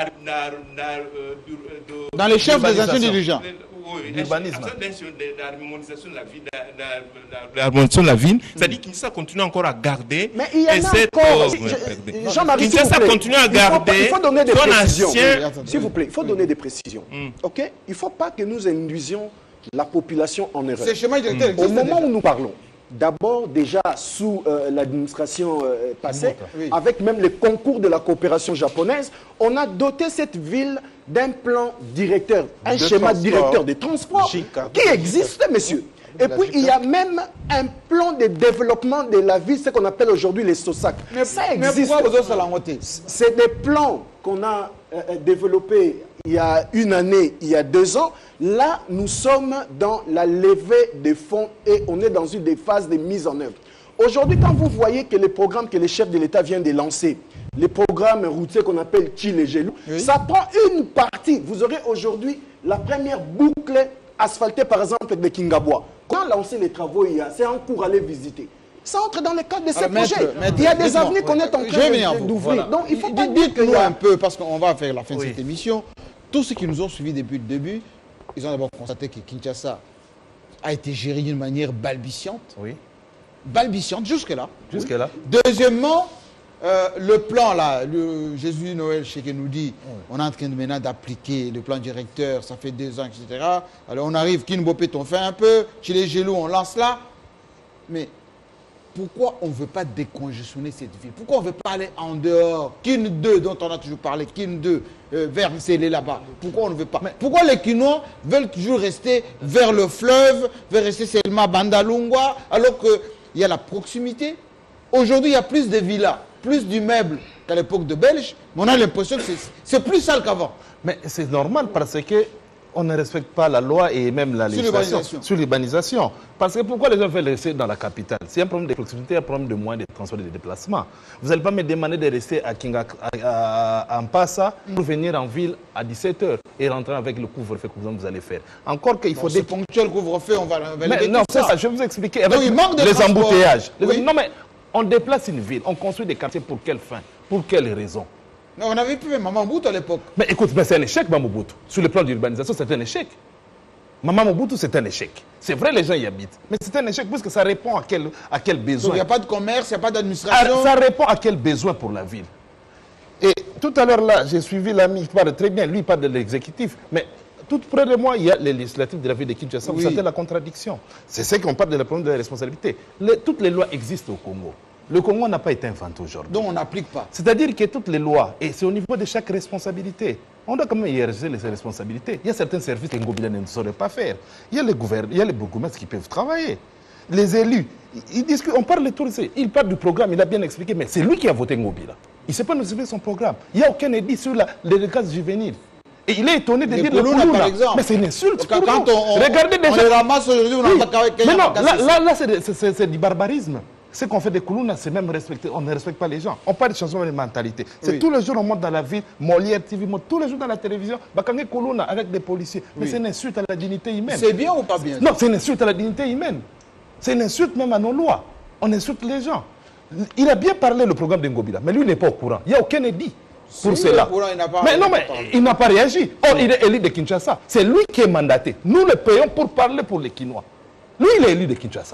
dans les chefs des anciens dirigeants. Oui, l'urbanisme. L'harmonisation de la ville, l'harmonisation de la ville, c'est-à-dire Kinshasa continue encore à garder. Mais il y en a cette, encore. Euh, Jean-Marie, Kinshasa continue à garder. Il faut, il faut donner des précisions. Ancien... S'il vous plaît, il faut donner des précisions. Mm. Ok? Il ne faut pas que nous induisions la population en erreur. Ces schémas directeurs mm. Au moment déjà. où nous parlons, d'abord déjà sous euh, l'administration euh, passée, oui. avec même les concours de la coopération japonaise, on a doté cette ville d'un plan directeur, un de schéma transport. directeur des transports Chica. qui existe, monsieur. Et puis, il y a même un plan de développement de la ville, ce qu'on appelle aujourd'hui les SOSAC. Mais, ça mais existe. pourquoi vous avez C'est des plans qu'on a euh, développés il y a une année, il y a deux ans. Là, nous sommes dans la levée des fonds et on est dans une des phases de mise en œuvre. Aujourd'hui, quand vous voyez que les programmes que les chefs de l'État viennent de lancer, les programmes routiers qu'on appelle Chile Gelou, oui. ça prend une partie. Vous aurez aujourd'hui la première boucle asphaltée, par exemple, de Kingabois. Quand lancer les travaux, il y a, c'est en cours à aller visiter. Ça entre dans le cadre de ces Alors, maître, projets. maître, il y a des avenues ouais. qu'on est en train d'ouvrir. Voilà. Donc, il faut pas dire que... Dites-nous un peu, parce qu'on va faire la fin oui. de cette émission, tous ceux qui nous ont suivis depuis le début, ils ont d'abord constaté que Kinshasa a été géré d'une manière balbutiante. Oui. Balbutiante, jusque-là. Jusque-là. Deuxièmement, euh, le plan là, le Jésus Noël Cheikh nous dit, oui. on est en train de maintenant d'appliquer le plan directeur, ça fait deux ans, et cetera. Alors on arrive, Kinbopet, on fait un peu, chez les Gelou, on lance là. Mais pourquoi on ne veut pas décongestionner cette ville? Pourquoi on ne veut pas aller en dehors? Kin deux, dont on a toujours parlé, Kin deux, euh, vers Célé là-bas. Pourquoi on ne veut pas? Mais pourquoi les Kinois veulent toujours rester vers le fleuve, veulent rester seulement à Bandalungwa, alors qu'il y a la proximité? Aujourd'hui, il y a plus de villas, plus d'immeubles qu'à l'époque de Belge, mais on a l'impression que c'est plus sale qu'avant. Mais c'est normal parce que on ne respecte pas la loi et même la législation sur l'urbanisation. Parce que pourquoi les gens veulent rester dans la capitale? C'est un problème de proximité, un problème de moyens de transport et de déplacement. Vous n'allez pas me demander de rester à Kinga, à, à, à Mpassa pour venir en ville à dix-sept heures et rentrer avec le couvre-feu que vous allez faire. Encore qu'il faut... Des ponctuels couvre-feu, on va... On va non, c'est ça. ça, je vais vous expliquer. Avec Donc, il manque de les transport. embouteillages. Oui. Les... Non mais, on déplace une ville, on construit des quartiers pour quelle fin? Pour quelle raison? Non, on avait pu même Maman Mobutu à l'époque. Mais écoute, mais c'est un échec, Maman Mobutu. Sur le plan d'urbanisation, c'est un échec. Maman Mobutu, c'est un échec. C'est vrai, les gens y habitent. Mais c'est un échec puisque ça répond à quel, à quel besoin. Donc il n'y a pas de commerce, il n'y a pas d'administration. Ça répond à quel besoin pour la ville. Et tout à l'heure, là, j'ai suivi l'ami qui parle très bien. Lui, il parle de l'exécutif. Mais tout près de moi, il y a les législatifs de la ville de Kinshasa. Oui. Vous savez la contradiction. C'est ce qu'on parle de la problème de la responsabilité. Les, toutes les lois existent au Congo. Le Congo n'a pas été inventé aujourd'hui. Donc on n'applique pas. C'est-à-dire que toutes les lois, et c'est au niveau de chaque responsabilité, on doit quand même hiérarchiser les responsabilités. Il y a certains services que Ngobila ne saurait pas faire. Il y a les gouverneurs, il y a les bourgmestres qui peuvent travailler. Les élus, ils disent qu'on parle de tout, il parle du programme, il a bien expliqué, mais c'est lui qui a voté Ngobila. Il ne sait pas nous expliquer son programme. Il n'y a aucun édit sur la, les cas juvéniles. Et il est étonné de les dire Koulouna, le Koulouna. Par exemple. Mais c'est une insulte. Quand, quand on, Regardez on, déjà. on les ramasse aujourd'hui, on oui. n'a pas qu'avec Mais non, là, là, là c'est du barbarisme. Ce qu'on fait des Koulouna, c'est même respecter. On ne respecte pas les gens. On parle de changement de mentalité. C'est oui. tous les jours, on monte dans la ville, Molière, T V, tous les jours dans la télévision, Bakangé Koulouna avec des policiers. Mais oui. c'est une insulte à la dignité humaine. C'est bien ou pas bien? Non, c'est une insulte à la dignité humaine. C'est une insulte même à nos lois. On insulte les gens. Il a bien parlé le programme de Ngobila, mais lui n'est pas au courant. Il n'y a aucun édit pour si cela. Courant, il pas, mais non, mais il n'a pas réagi. Or, il est élu de Kinshasa. C'est lui qui est mandaté. Nous le payons pour parler pour les Kinois. Lui, il est élu de Kinshasa.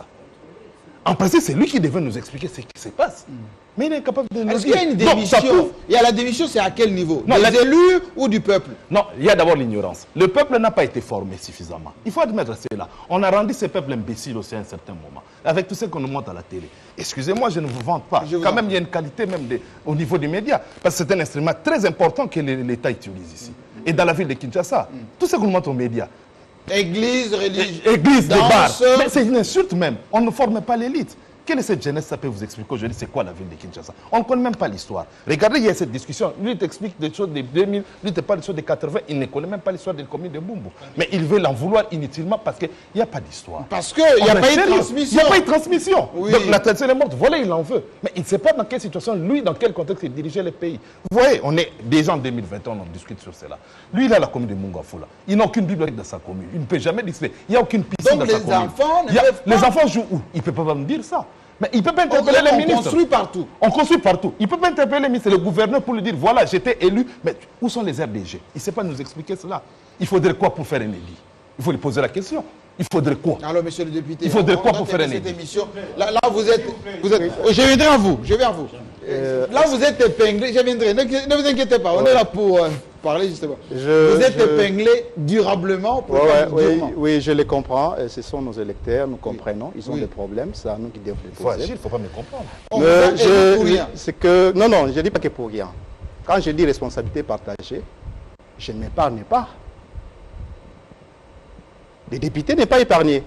En principe, c'est lui qui devait nous expliquer ce qui se passe. Mm. Mais il est incapable de nous dire. Est-ce qu'il y a une démission? Donc, il y a la démission, c'est à quel niveau? Non, Des la... élus ou du peuple? Non, il y a d'abord l'ignorance. Le peuple n'a pas été formé suffisamment. Il faut admettre cela. On a rendu ce peuple imbécile aussi à un certain moment. Avec tout ce qu'on nous montre à la télé. Excusez-moi, je ne vous vante pas. Quand même, il y a une qualité même de, au niveau des médias. Parce que c'est un instrument très important que l'État utilise ici. Et dans la ville de Kinshasa, mm. tout ce qu'on nous montre aux médias. Église, religion. Église, des bars. Mais c'est une insulte même. On ne forme pas l'élite. Quelle est cette jeunesse? Ça peut vous expliquer aujourd'hui c'est quoi la ville de Kinshasa. On ne connaît même pas l'histoire. Regardez, il y a cette discussion. Lui, il t'explique des choses de deux mille, lui, il te parle des choses de quatre-vingts. Il ne connaît même pas l'histoire des communes de Bumbu. Mais il veut l'en vouloir inutilement parce qu'il n'y a pas d'histoire. Parce qu'il n'y a pas eu de transmission. Il n'y a pas eu de transmission. Oui. Donc la tradition est morte. Voilà, il en veut. Mais il ne sait pas dans quelle situation, lui, dans quel contexte il dirigeait le pays. Vous voyez, on est déjà en deux mille vingt et un, on discute sur cela. Lui, il a la commune de Mungafula. Il n'a aucune bibliothèque dans sa commune. Il ne peut jamais discuter. Il n'y a aucune piscine Donc dans les sa commune. Enfants ne a, peuvent les pas... enfants jouent où? Il ne peut pas me dire ça. Mais il ne peut pas interpeller on, les on ministres. On construit partout. On construit partout. Il ne peut pas interpeller les ministres, le gouverneur pour lui dire, voilà, j'étais élu. Mais où sont les R D G? Il ne sait pas nous expliquer cela. Il faudrait quoi pour faire un élu? Il faut lui poser la question. Il faudrait quoi? Alors, monsieur le député, il faudrait on, quoi on pour faire un cette élu? émission. Là, là, vous êtes... Vous êtes je viendrai à vous. Je viens à vous. Euh, là, vous êtes épinglé. Je viendrai. Ne, ne vous inquiétez pas. On ouais. est là pour... Euh, parler justement. Je, vous êtes je... épinglé durablement. Pour ouais, ouais, oui, durement. oui, je les comprends. Ce sont nos électeurs, nous comprenons. Ils ont oui. des problèmes, c'est à nous qui devons les poser. Il faut agir, il ne faut pas me comprendre. C'est que, non, non, je ne dis pas que pour rien. Quand je dis responsabilité partagée, je ne m'épargne pas. Les députés n'est pas épargnés.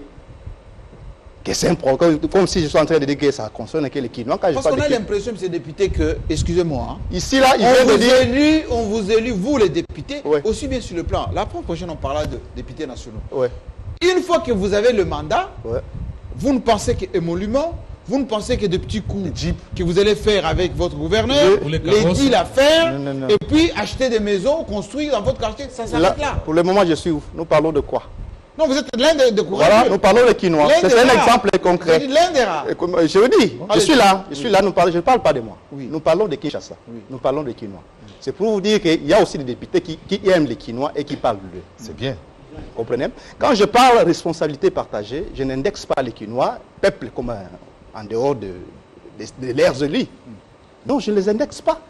Que c'est un problème, comme si je suis en train de dire que ça concerne que les Kinois. Parce qu'on a l'impression, M. député, que, excusez-moi, hein, ici, là, il on, vient vous de dire... élu, on vous élu, vous les députés, ouais. aussi bien sur le plan. La fois prochaine, on parlera de députés nationaux. Ouais. Une fois que vous avez le mandat, ouais. vous ne pensez qu'émolument, vous ne pensez que de petits coups que vous allez faire avec votre gouverneur, Je... les, les deals à faire, non, non, non. et puis acheter des maisons, construire dans votre quartier, ça s'arrête là, là. Pour le moment, je suis où? Nous parlons de quoi? Non, vous êtes l'un des de courageux. Voilà, nous parlons de Kinois. C'est un exemple concret. L'un des rares. Je vous dis, je suis là, je suis là, nous parlons, je ne parle pas de moi. Oui. Nous parlons de Kinshasa. Oui. Nous parlons de Kinois. Oui. C'est pour vous dire qu'il y a aussi des députés qui, qui aiment les Kinois et qui parlent d'eux. C'est bien. Vous comprenez? Quand je parle de responsabilité partagée, je n'indexe pas les Kinois, peuple comme un, en dehors de, de, de leurs élus. Non, je ne les indexe pas.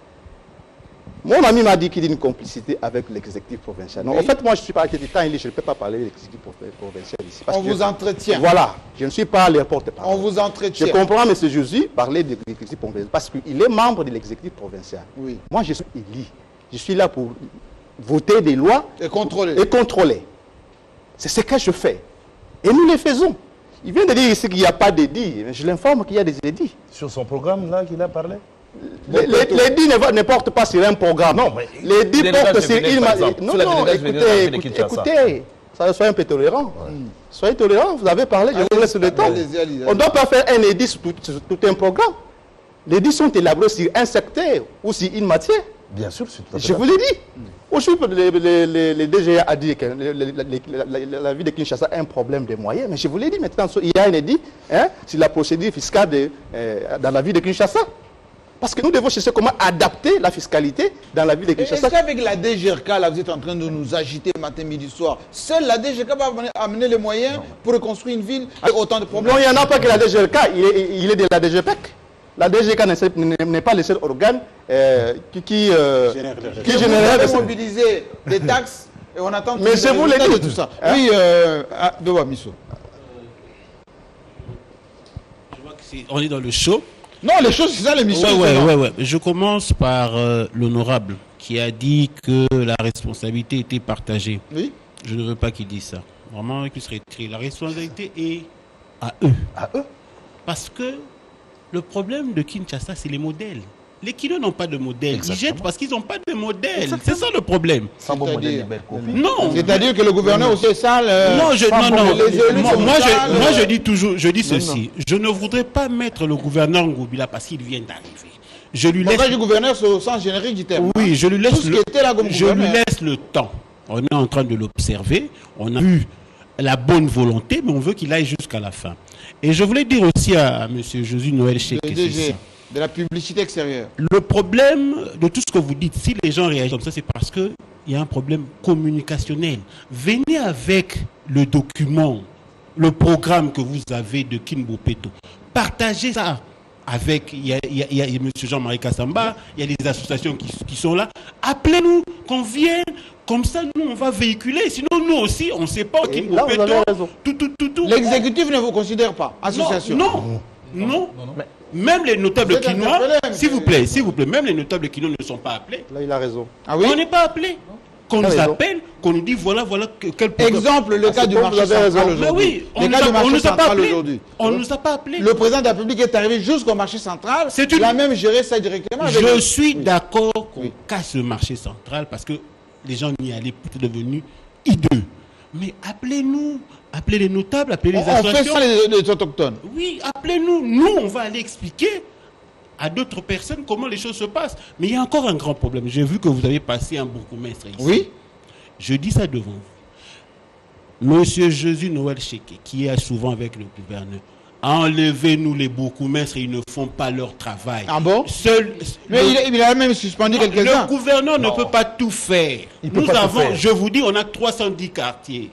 Mon ami m'a dit qu'il y a une complicité avec l'exécutif provincial. Non, oui. En fait, moi, je ne suis pas architecte, je ne peux pas parler de l'exécutif provincial ici. On vous je, entretient. Voilà, je ne suis pas leur porte-parole. On vous entretient. Je comprends M. Jésus parler de l'exécutif provincial parce qu'il est membre de l'exécutif provincial. Oui. Moi, je suis élu. Je suis là pour voter des lois et contrôler. Et contrôler. C'est ce que je fais. Et nous les faisons. Il vient de dire ici qu'il n'y a pas d'édits. Je l'informe qu'il y a des édits. Sur son programme, là, qu'il a parlé? Les, les, les dits ne, ne portent pas sur un programme. Non, mais les dits portent sur une... Non, non, écoutez, écoutez, écoutez, soyez un peu tolérants. Ouais. Soyez tolérants, vous avez parlé, je allez, vous laisse le temps. Allez, allez, allez. On ne doit pas faire un édit sur tout, sur tout un programme. Les dits sont élaborés sur un secteur ou sur une matière. Bien sûr, c'est tout à fait. Je vous l'ai dit. Aujourd'hui, les, les, les, les D G A a dit que les, les, les, la, la ville de Kinshasa a un problème de moyens. Mais je vous l'ai dit maintenant, il y a un édit hein, sur la procédure fiscale de, euh, dans la ville de Kinshasa. Parce que nous devons chercher comment adapter la fiscalité dans la ville de Kinshasa. Est-ce qu'avec la D G R K, là, vous êtes en train de nous agiter matin, midi, soir? Seule la D G R K va amener les moyens non. pour reconstruire une ville avec autant de problèmes? Non, il n'y en a pas que la D G R K, il est, il est de la D G P E C. La D G R K n'est pas le seul organe euh, qui, qui, euh, qui génère... Vous avez mobilisé des taxes et on attend... Mais je vous l'ai dit. Tout ça. Hein? Oui, euh, ah, Doba Misso. Je vois qu'on est dans le show. Non, les choses, c'est ça l'émission. Oui, ouais, ouais, ouais. Je commence par euh, l'honorable qui a dit que la responsabilité était partagée. Oui. Je ne veux pas qu'il dise ça. Vraiment, qu'il serait écrit. La responsabilité est à eux. À eux. Parce que le problème de Kinshasa, c'est les modèles. Les Kinois n'ont pas de modèle. Exactement. Ils jettent parce qu'ils n'ont pas de modèle. C'est ça le problème. Sans bon modèle, non. C'est-à-dire que le gouverneur aussi est sale. Euh, non, je, non, non. Les moi, moi, sales, je, moi, je dis toujours, je dis non, ceci. Non. Je ne voudrais pas mettre le gouverneur Ngobila parce qu'il vient d'arriver. Je lui laisse. Le gouverneur, c'est au sens générique du terme. Oui, je lui laisse. Tout ce le... qui était là comme je lui laisse le temps. On est en train de l'observer. On a vu la bonne volonté, mais on veut qu'il aille jusqu'à la fin. Et je voulais dire aussi à, à M. Jésus Noël Cheikh. De la publicité extérieure. Le problème de tout ce que vous dites, si les gens réagissent comme ça, c'est parce qu'il y a un problème communicationnel. Venez avec le document, le programme que vous avez de Kin Bopeto. Partagez ça avec, il y a, il y a, il y a M. Jean-Marie Kassamba, il y a les associations qui, qui sont là. Appelez-nous, qu'on vienne. Comme ça, nous, on va véhiculer. Sinon, nous aussi, on ne sait pas Kin Bopeto. Tout, tout, tout, tout. L'exécutif ne vous considère pas association? Non, non. non. non. non. Mais, même les notables Kinois, s'il vous plaît, s'il vous plaît, même les notables Kinois ne sont pas appelés. Là, il a raison. Ah oui? On n'est pas appelés. Qu'on nous appelle, qu'on nous dit voilà, voilà, quel programme. Exemple, le cas du marché central aujourd'hui. Oui, on nous a pas appelés. On ne nous a pas appelés. Le président de la République est arrivé jusqu'au marché central. C'est une... Il a même géré ça directement. Je avec suis oui. d'accord qu'on oui. casse le marché central parce que les gens n'y allaient plus devenus hideux. Mais appelez-nous, appelez les notables, appelez les on associations. On fait ça les, les autochtones. Oui, appelez-nous. Nous, on va aller expliquer à d'autres personnes comment les choses se passent. Mais il y a encore un grand problème. J'ai vu que vous avez passé un bourgmestre ici. Oui. Je dis ça devant vous. Monsieur Jésus Noël Cheikh, qui est souvent avec le gouverneur, enlevez-nous les bourgmestres, ils ne font pas leur travail. Ah bon? Seul, Mais le, il, il a même suspendu quelques-uns. Le gouverneur non. ne peut pas tout faire. Il Nous avons, faire. je vous dis, on a trois cent dix quartiers.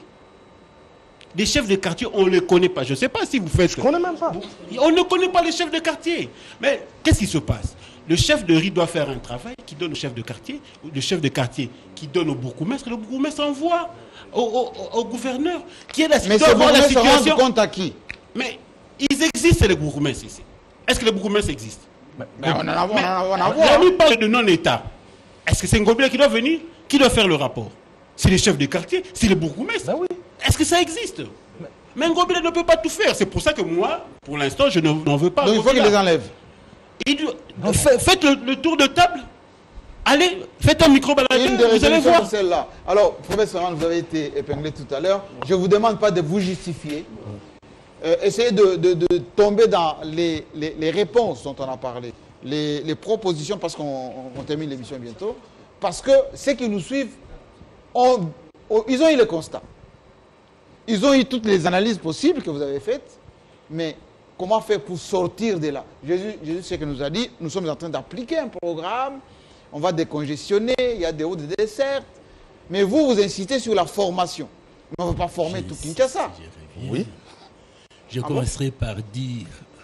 Les chefs de quartier, on ne les connaît pas. Je ne sais pas si vous faites... Je ne connais même pas. On ne connaît pas les chefs de quartier. Mais qu'est-ce qui se passe? Le chef de riz doit faire un travail qui donne au chef de quartier, le chef de quartier qui donne au bourgmestre, le bourgmestre envoie au, au, au gouverneur qui est la, mais ce bourgmestre se rend compte à qui? Mais ils existent les bourgmestres ici. Est-ce que les bourgmestres existent? Mais on en a, on en a, on a parle de non-État. Est-ce que c'est Ngobila qui doit venir? Qui doit faire le rapport? C'est les chefs de quartier, c'est les bourgmestres. Ben oui. Est-ce que ça existe? Mais Ngobila ne peut pas tout faire. C'est pour ça que moi, pour l'instant, je n'en veux pas. Donc il faut qu'il les enlève. Il, faites le, le tour de table. Allez, faites un micro-baladeur, vous allez voir. Celle-là. Alors, professeur, vous avez été épinglé tout à l'heure. Je ne vous demande pas de vous justifier. Euh, essayez de, de, de tomber dans les, les, les réponses dont on a parlé, les, les propositions, parce qu'on on termine l'émission bientôt. Parce que ceux qui nous suivent, ont, ont, ils ont eu le constat. Ils ont eu toutes les analyses possibles que vous avez faites, mais comment faire pour sortir de là? Jésus, Jésus, ce que nous a dit, nous sommes en train d'appliquer un programme, on va décongestionner, il y a des hauts, des desserts, mais vous, vous insistez sur la formation. Mais on ne veut pas former tout Kinshasa. Oui. Je ah commencerai bon? par dire,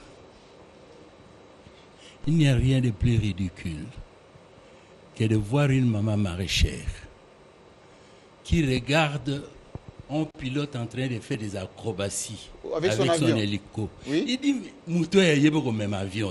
il n'y a rien de plus ridicule que de voir une maman maraîchère qui regarde un pilote en train de faire des acrobaties avec, avec son, son hélico. Oui? Il dit, Moutou est beaucoup même avion.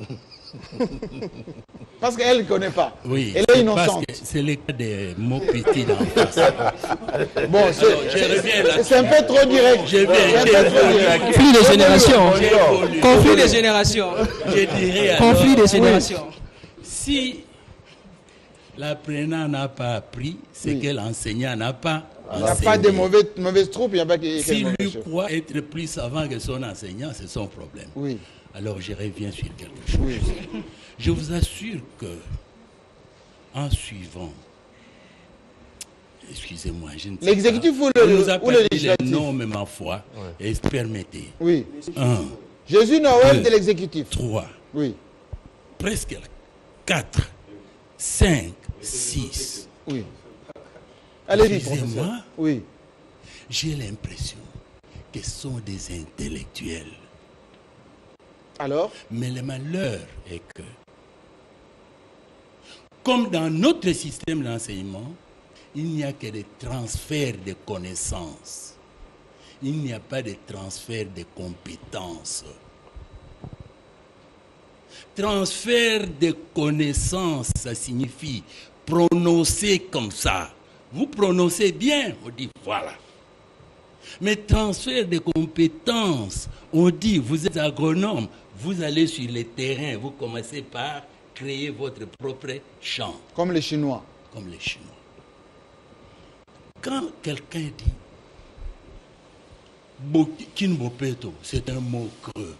Parce qu'elle ne connaît pas. Oui, elle est innocente. C'est le cas des mots petits dans le face. Bon, c'est un peu trop direct. Je viens. Conflit des générations. Conflit des générations. Je dirais Conflit des générations. Si l'apprenant n'a pas appris, c'est oui. que l'enseignant n'a pas Il n'y a pas de mauvais, mauvaises troupes, il n'y a pas que... S'il lui croit être plus savant que son enseignant, c'est son problème. Oui. Alors je reviens sur quelque chose. Oui. Je vous assure que, en suivant, excusez-moi, je ne sais l'exécutif pas, ou le, nous a ou le législatif énormément foi, ouais. Et permettez. Oui. Un. Jésus Noël de l'exécutif. Trois. Oui. Presque quatre, cinq, six. Oui. Allez-y, excusez-moi. Oui. J'ai l'impression que ce sont des intellectuels. Alors? Mais le malheur est que, comme dans notre système d'enseignement, il n'y a que des transferts de connaissances. Il n'y a pas de transfert de compétences. Transfert de connaissances, ça signifie prononcer comme ça. Vous prononcez bien, on dit voilà. Mais transfert de compétences, on dit vous êtes agronome, vous allez sur le terrain, vous commencez par créer votre propre champ. Comme les Chinois. Comme les Chinois. Quand quelqu'un dit Kinbopeto, c'est un mot creux.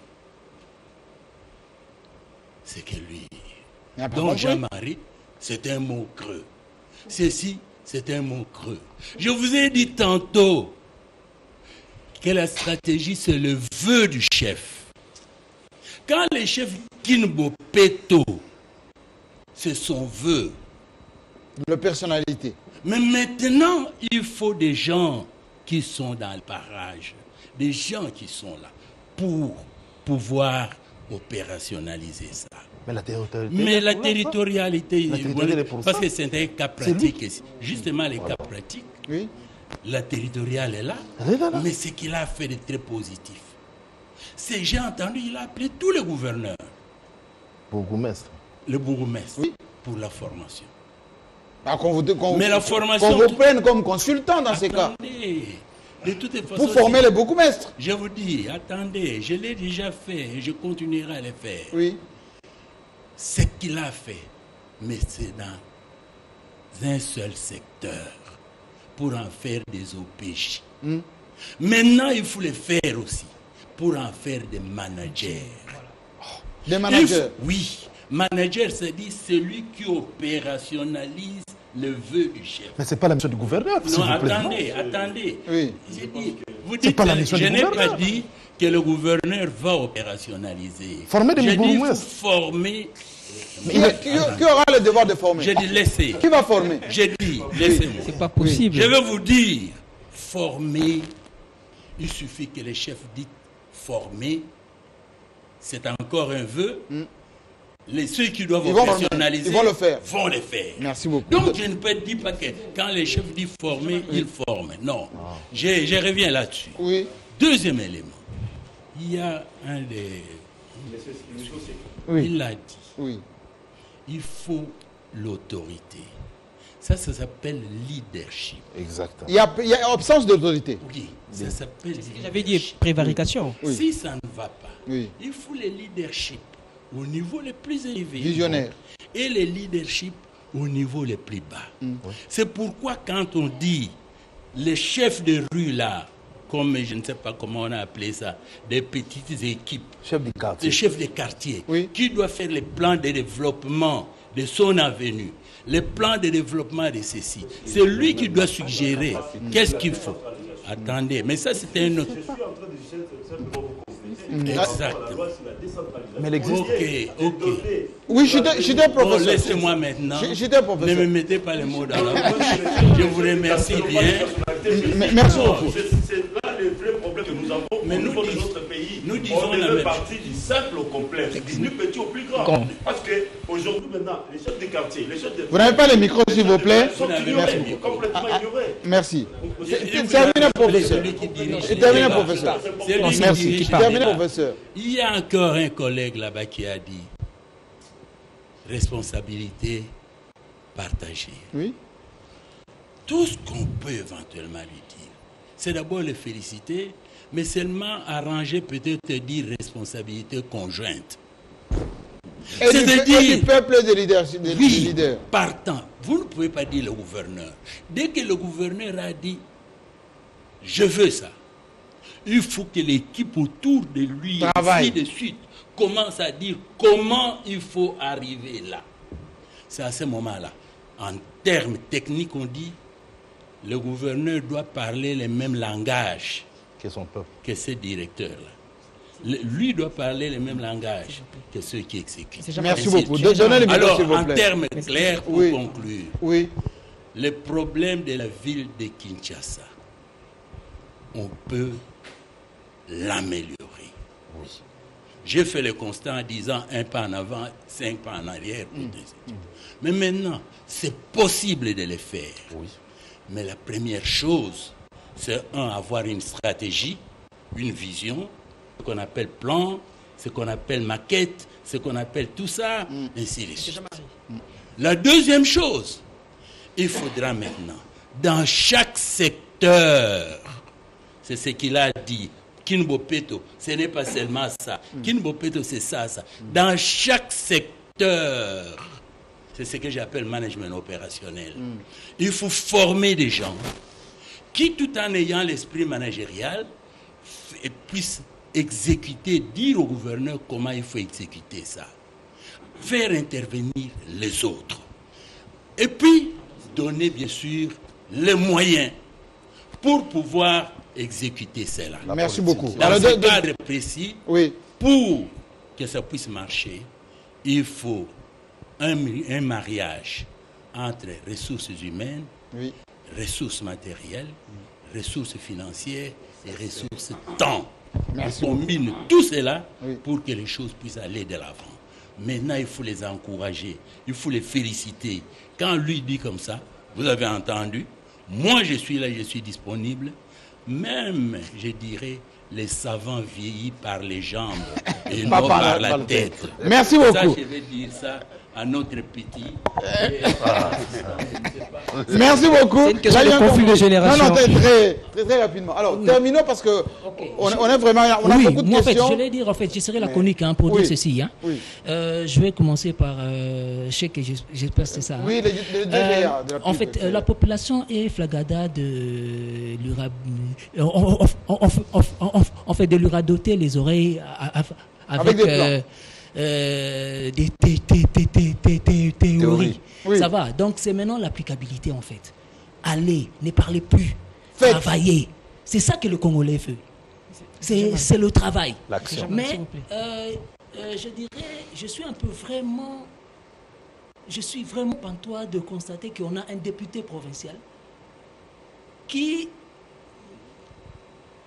C'est que lui. Donc Jean-Marie, c'est un mot creux. Ceci, c'est un mot creux. Je vous ai dit tantôt que la stratégie, c'est le vœu du chef. Quand le chef Kinbopeto, c'est son vœu. De personnalité. Mais maintenant, il faut des gens qui sont dans le parage, des gens qui sont là pour pouvoir opérationnaliser ça. Mais la territorialité, Mais la territorialité, la territorialité parce que c'est un cas pratique. Justement, les voilà. cas pratiques, oui. La territoriale est là, est là. Mais ce qu'il a fait de très positif, c'est, j'ai entendu, il a appelé tous les gouverneurs. Bourgmestre. Le bourgmestre, oui. Pour la formation. Ah, qu'on vous, qu'on Mais vous, la formation... qu'on vous prenne comme consultant dans attendez, ces cas. De toutes les façons, pour former les bourgmestres. Je vous dis, attendez, je l'ai déjà fait et je continuerai à le faire. Oui. Ce qu'il a fait, mais c'est dans un seul secteur, pour en faire des O P J. Hmm. Maintenant, il faut le faire aussi, pour en faire des managers. Des managers? Faut, oui. Manager, c'est-à-dire celui qui opérationnalise le vœu du chef. Mais ce n'est pas la mission du gouverneur. Non, attendez, attendez. Oui. Dit, vous dites pas la mission je du n'ai gouverneur. pas dit que le gouverneur va opérationnaliser. Former des bourgmestres. Former. Qui, qui, qui aura le devoir de former? J'ai dit laissez. Qui va former? J'ai dit laissez-moi. C'est pas possible. Je vais vous dire, former, il suffit que les chefs disent former, c'est encore un vœu. Mm. les, ceux qui doivent ils vont, professionnaliser ils vont le faire. vont le faire. Merci beaucoup. Donc je ne peux dire pas que quand les chefs disent former, oui. ils forment. Non. Ah. Je, je reviens là-dessus. Oui. Deuxième élément. Il y a un des... Oui. Il l'a dit. Oui. Il faut l'autorité. Ça, ça s'appelle leadership. Exactement. Il y a, il y a absence d'autorité. Oui, ça oui. s'appelle leadership. J'avais dit prévarication. Oui. Si ça ne va pas, oui. il faut le leadership au niveau le plus élevé. Visionnaire. Et le leadership au niveau le plus bas. Mm. Oui. C'est pourquoi quand on dit les chefs de rue là, comme je ne sais pas comment on a appelé ça, des petites équipes, chefs de quartier. des chefs de quartier, oui. qui doivent faire les plans de développement de son avenue, les plans de développement de ceci. C'est lui qui doit suggérer qu'est-ce qu'il faut. Attendez, mais ça c'était un autre... Exactement. Mais l'existe. Ok, ok. Oui, j'étais professeur. Bon, laissez-moi maintenant. Ne me mettez pas les mots dans la bouche. Je vous remercie bien. Merci beaucoup. C'est là le vrai problème que nous avons mais au nous niveau dis, de notre pays. Nous disons on est parti du simple au complexe, du plus petit au plus grand. Quand? Parce qu'aujourd'hui, maintenant, les chefs de quartier, les chefs de... Vous n'avez pas les micros, s'il vous plaît? Sont ignorés, complètement ignorés. Merci. Terminez, professeur. Terminez, professeur. Merci. Terminez, professeur. Il y a encore un collègue là-bas qui a dit responsabilité partagée. Oui. Tout ce qu'on peut éventuellement lui dire, c'est d'abord le féliciter, mais seulement arranger peut-être dire responsabilité conjointe. C'est-à-dire du peuple de leadership, de oui, leader. Partant, vous ne pouvez pas dire le gouverneur. Dès que le gouverneur a dit je veux ça, il faut que l'équipe autour de lui, ainsi de suite, commence à dire comment il faut arriver là. C'est à ce moment-là. En termes techniques, on dit le gouverneur doit parler le même langage que son peuple, que ses directeurs-là. Lui doit parler le même langage que ceux qui exécutent. Merci beaucoup. Donnez les micros, Alors, s'il vous en plaît. termes clairs, pour oui. conclure, oui. le problème de la ville de Kinshasa, on peut l'améliorer. Oui. J'ai fait le constat en disant un pas en avant, cinq pas en arrière. Pour mmh. Mmh. Mais maintenant, c'est possible de le faire. Oui. Mais la première chose, c'est un, avoir une stratégie, une vision, ce qu'on appelle plan, ce qu'on appelle maquette, ce qu'on appelle tout ça, mmh. ainsi de suite. Mmh. La deuxième chose, il faudra maintenant, dans chaque secteur, c'est ce qu'il a dit, Kinbopeto, ce n'est pas seulement ça. Mm. Kinbopeto, c'est ça, ça. Dans chaque secteur, c'est ce que j'appelle management opérationnel. Mm. Il faut former des gens qui, tout en ayant l'esprit managérial, puissent exécuter, dire au gouverneur comment il faut exécuter ça. Faire intervenir les autres. Et puis, donner, bien sûr, les moyens pour pouvoir exécuter cela. Merci beaucoup. Dans Alors, ce de, cadre précis, oui. pour que ça puisse marcher, il faut un, un mariage entre ressources humaines, oui. ressources matérielles, oui. ressources financières et ressources temps. Merci. On combine tout cela oui. pour que les choses puissent aller de l'avant. Maintenant, il faut les encourager, il faut les féliciter. Quand lui dit comme ça, vous avez entendu, moi je suis là, je suis disponible. Même, je dirais, les savants vieillis par les jambes et non par, par la, la tête. tête. Merci beaucoup. Ça, je vais dire ça à notre petit. Ah. Merci beaucoup. C'est une question de conflit de génération. Non, non, très, très, très, très rapidement. Alors, oui. terminons parce que okay. on, on est vraiment, on a oui, beaucoup de moi, questions. En fait, je vais dire, en fait, je serai laconique hein, pour oui. dire ceci. Hein. Oui. Euh, je vais commencer par, euh, je sais que j'espère que c'est ça. Hein. Oui, les, les deux euh, de la En fait, euh, la population est flagada de l'ura, on, on, on, on, on, on fait de l'uradoter les oreilles avec, avec des plans. Euh, Euh, des, des, des, des, des, des, des théories. Oui. Ça va. Donc, c'est maintenant l'applicabilité, en fait. Allez, ne parlez plus. Faites. Travaillez. C'est ça que le Congolais fait. C'est le travail. L'action. Mais, euh, euh, je dirais, je suis un peu vraiment... Je suis vraiment pantois de constater qu'on a un député provincial qui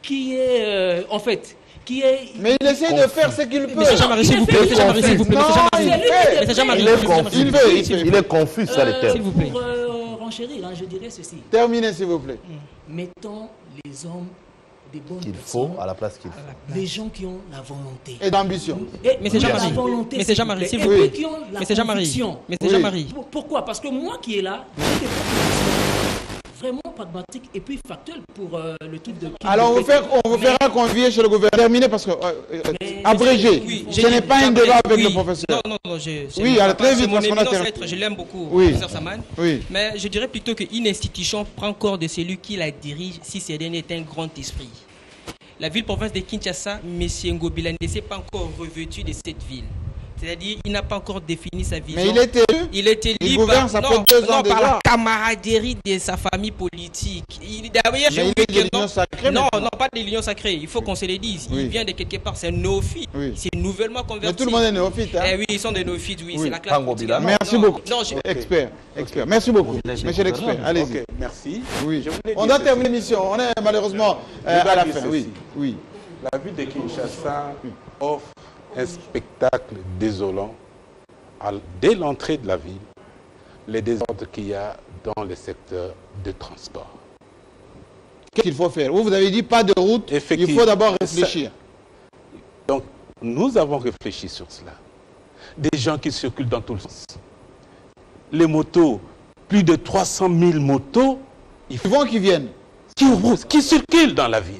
qui est, euh, en fait, qui est... Mais il essaie de faire ce qu'il peut. Mais Jean-Marie, s'il vous plaît, Jean-Marie, s'il vous plaît, Jean-Marie, il est confus, il est, il est confus, ça, les termes. S'il vous plaît. Pour euh, renchérir, hein, je dirais ceci. Terminez, s'il vous plaît. Mettons les hommes des bonnes qu'il faut à la place qu'il faut. Les gens qui ont la volonté. Et d'ambition. Mais c'est Jean-Marie. Mais c'est Jean-Marie, s'il vous plaît. Qui ont la Mais c'est Jean-Marie. Mais c'est Jean-Marie. Pourquoi? Parce que moi qui est là, j'ai des propositions vraiment pragmatiques et puis factuelles pour euh, le truc de... Alors on vous, faire, on vous fera convier chez le gouvernement. Terminé parce que... Euh, euh, abrégé. Oui, ce n'est pas un débat avec oui. le professeur. Non, non, non. Je, oui, alors très vite. Mon éminence être, je l'aime beaucoup, oui. professeur Saman. Oui. Mais je dirais plutôt qu'une institution prend corps de celui qui la dirige si ce dernier est un grand esprit. La ville-province de Kinshasa, M. Ngobila ne s'est pas encore revêtu de cette ville. C'est-à-dire, il n'a pas encore défini sa vision. Mais il était élu. Il était il libre gouverne, ça non, fait deux non, ans par déjà. la camaraderie de sa famille politique. Il, d'ailleurs, mais il est de l'union sacrée. Non, non, pas de l'union sacrée. Il faut qu'on se le dise. Oui. Il vient de quelque part. C'est un néophyte. Oui. C'est nouvellement converti. Mais tout le monde est néophyte. Hein? Eh oui, ils sont des néophytes. Oui, oui. C'est la classe. Merci non, beaucoup. Non, je... Expert. Expert. Merci beaucoup. Monsieur l'expert, allez-y. Okay, merci. Oui. On doit terminer l'émission. On est malheureusement euh, à la fin. Oui. Oui. La ville de Kinshasa offre un spectacle désolant dès l'entrée de la ville, les désordres qu'il y a dans le secteur de transport. Qu'est-ce qu'il faut faire? Vous, vous avez dit pas de route, il faut d'abord réfléchir. Ça, donc, nous avons réfléchi sur cela. Des gens qui circulent dans tous les sens. Les motos, plus de trois cent mille motos, ils vont qui viennent. Qui, qui circulent dans la ville.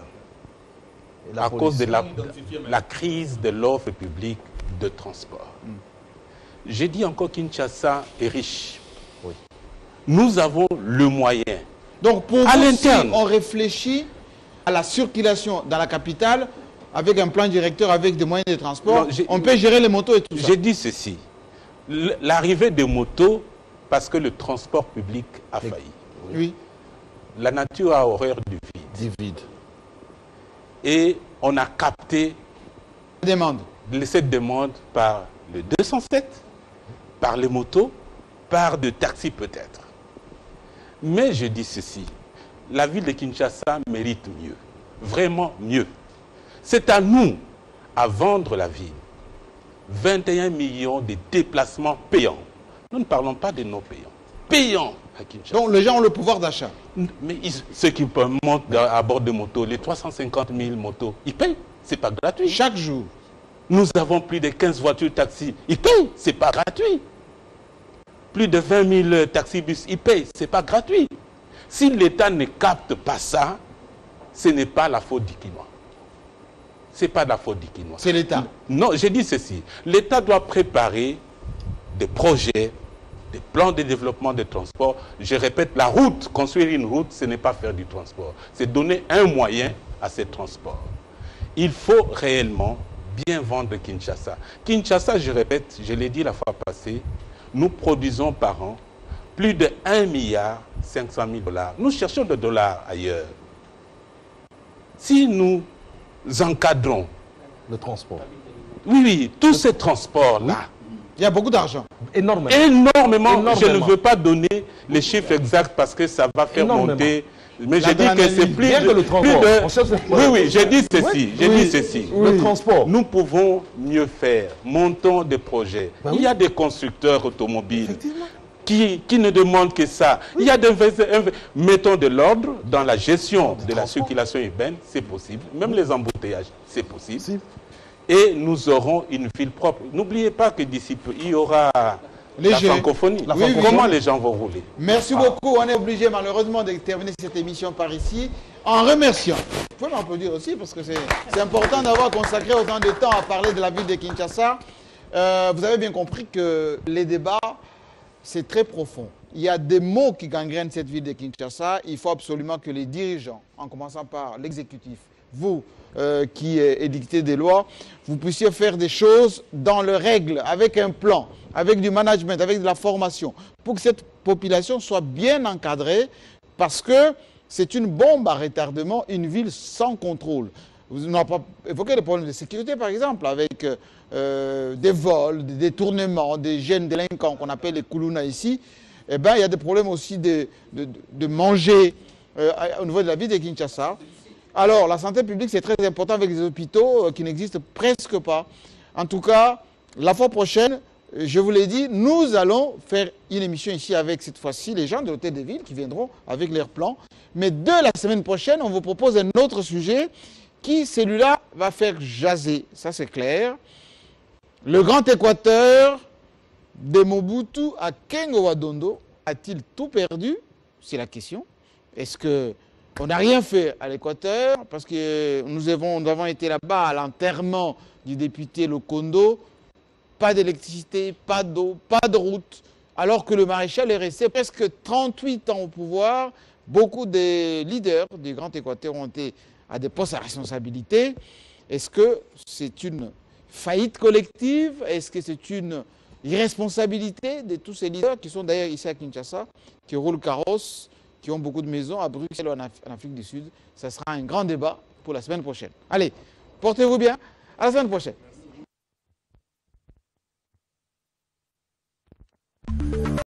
À cause de la, la crise de l'offre publique de transport. Mm. J'ai dit encore Kinshasa est riche. Oui. Nous avons le moyen. Donc pour à vous, si on réfléchit à la circulation dans la capitale, avec un plan directeur, avec des moyens de transport, non, on peut gérer les motos et tout ça. J'ai dit ceci. L'arrivée des motos, parce que le transport public a failli. Oui. La nature a horreur du vide. Du vide. Et on a capté demande. cette demande par le deux cent sept, par les motos, par de taxis peut-être. Mais je dis ceci, la ville de Kinshasa mérite mieux, vraiment mieux. C'est à nous à vendre la ville. vingt et un millions de déplacements payants. Nous ne parlons pas de non payants. Payants à Kinshasa. Donc les gens ont le pouvoir d'achat. Mais ils, ceux qui montent à bord de motos, les trois cent cinquante mille motos, ils payent. Ce n'est pas gratuit. Chaque jour. Nous avons plus de quinze voitures taxis. Ils payent. Ce n'est pas gratuit. Plus de vingt mille taxibus, ils payent. Ce n'est pas gratuit. Si l'État ne capte pas ça, ce n'est pas la faute du Kinois. Ce n'est pas la faute du Kinois. C'est l'État. Non, j'ai dit ceci. L'État doit préparer des projets, des plans de développement de transport. Je répète, la route, construire une route, ce n'est pas faire du transport. C'est donner un moyen à ces transports. Il faut réellement bien vendre Kinshasa. Kinshasa, je répète, je l'ai dit la fois passée, nous produisons par an plus de un milliard cinq cent mille dollars. Nous cherchons des dollars ailleurs. Si nous encadrons le transport. Oui, oui, tous ces transports-là. Il y a beaucoup d'argent. Énormément. Énormément. Énormément. Je ne veux pas donner les chiffres exacts parce que ça va faire monter. Mais j'ai dit que c'est plus, que le transport. De... Oui, oui, j'ai dit ceci. Oui, j'ai oui. dit ceci. Oui. Le transport. Nous pouvons mieux faire. Montons des projets. Ben Il oui. y a des constructeurs automobiles qui, qui ne demandent que ça. Oui. Il y a des... Mettons de l'ordre dans la gestion de transport. La circulation urbaine, c'est possible. Même les embouteillages, c'est possible. Si. Et nous aurons une ville propre. N'oubliez pas que d'ici peu, il y aura les la francophonie. La oui, francophonie. Comment les gens vont rouler? Merci ah. beaucoup. On est obligé malheureusement de terminer cette émission par ici en remerciant. Vous pouvez m'applaudir aussi parce que c'est important d'avoir consacré autant de temps à parler de la ville de Kinshasa. Euh, vous avez bien compris que les débats, c'est très profond. Il y a des mots qui gangrènent cette ville de Kinshasa. Il faut absolument que les dirigeants, en commençant par l'exécutif, vous, Euh, qui édictez des lois, vous puissiez faire des choses dans les règles, avec un plan, avec du management, avec de la formation, pour que cette population soit bien encadrée, parce que c'est une bombe à retardement, une ville sans contrôle. Vous n'avez pas évoqué les problèmes de sécurité, par exemple, avec euh, des vols, des détournements, des jeunes délinquants qu'on appelle les Koulouna ici. Eh bien, il y a des problèmes aussi de, de, de manger euh, au niveau de la ville de Kinshasa. Alors, la santé publique, c'est très important avec les hôpitaux euh, qui n'existent presque pas. En tout cas, la fois prochaine, je vous l'ai dit, nous allons faire une émission ici avec, cette fois-ci, les gens de l'Hôtel de Ville qui viendront avec leurs plans. Mais de la semaine prochaine, on vous propose un autre sujet qui, celui-là, va faire jaser. Ça, c'est clair. Le Grand Équateur de Mobutu à Kengo Wadondo a-t-il tout perdu? C'est la question. Est-ce qu'on n'a rien fait à l'Équateur? Parce que nous avons, nous avons été là-bas à l'enterrement du député Lokondo. Pas d'électricité, pas d'eau, pas de route. Alors que le maréchal est resté presque trente-huit ans au pouvoir. Beaucoup de leaders du Grand Équateur ont été à des postes à responsabilité. Est-ce que c'est une faillite collective? Est-ce que c'est une irresponsabilité de tous ces leaders qui sont d'ailleurs ici à Kinshasa, qui roulent carrosse, qui ont beaucoup de maisons à Bruxelles ou en Afrique du Sud? Ça sera un grand débat pour la semaine prochaine. Allez, portez-vous bien. À la semaine prochaine.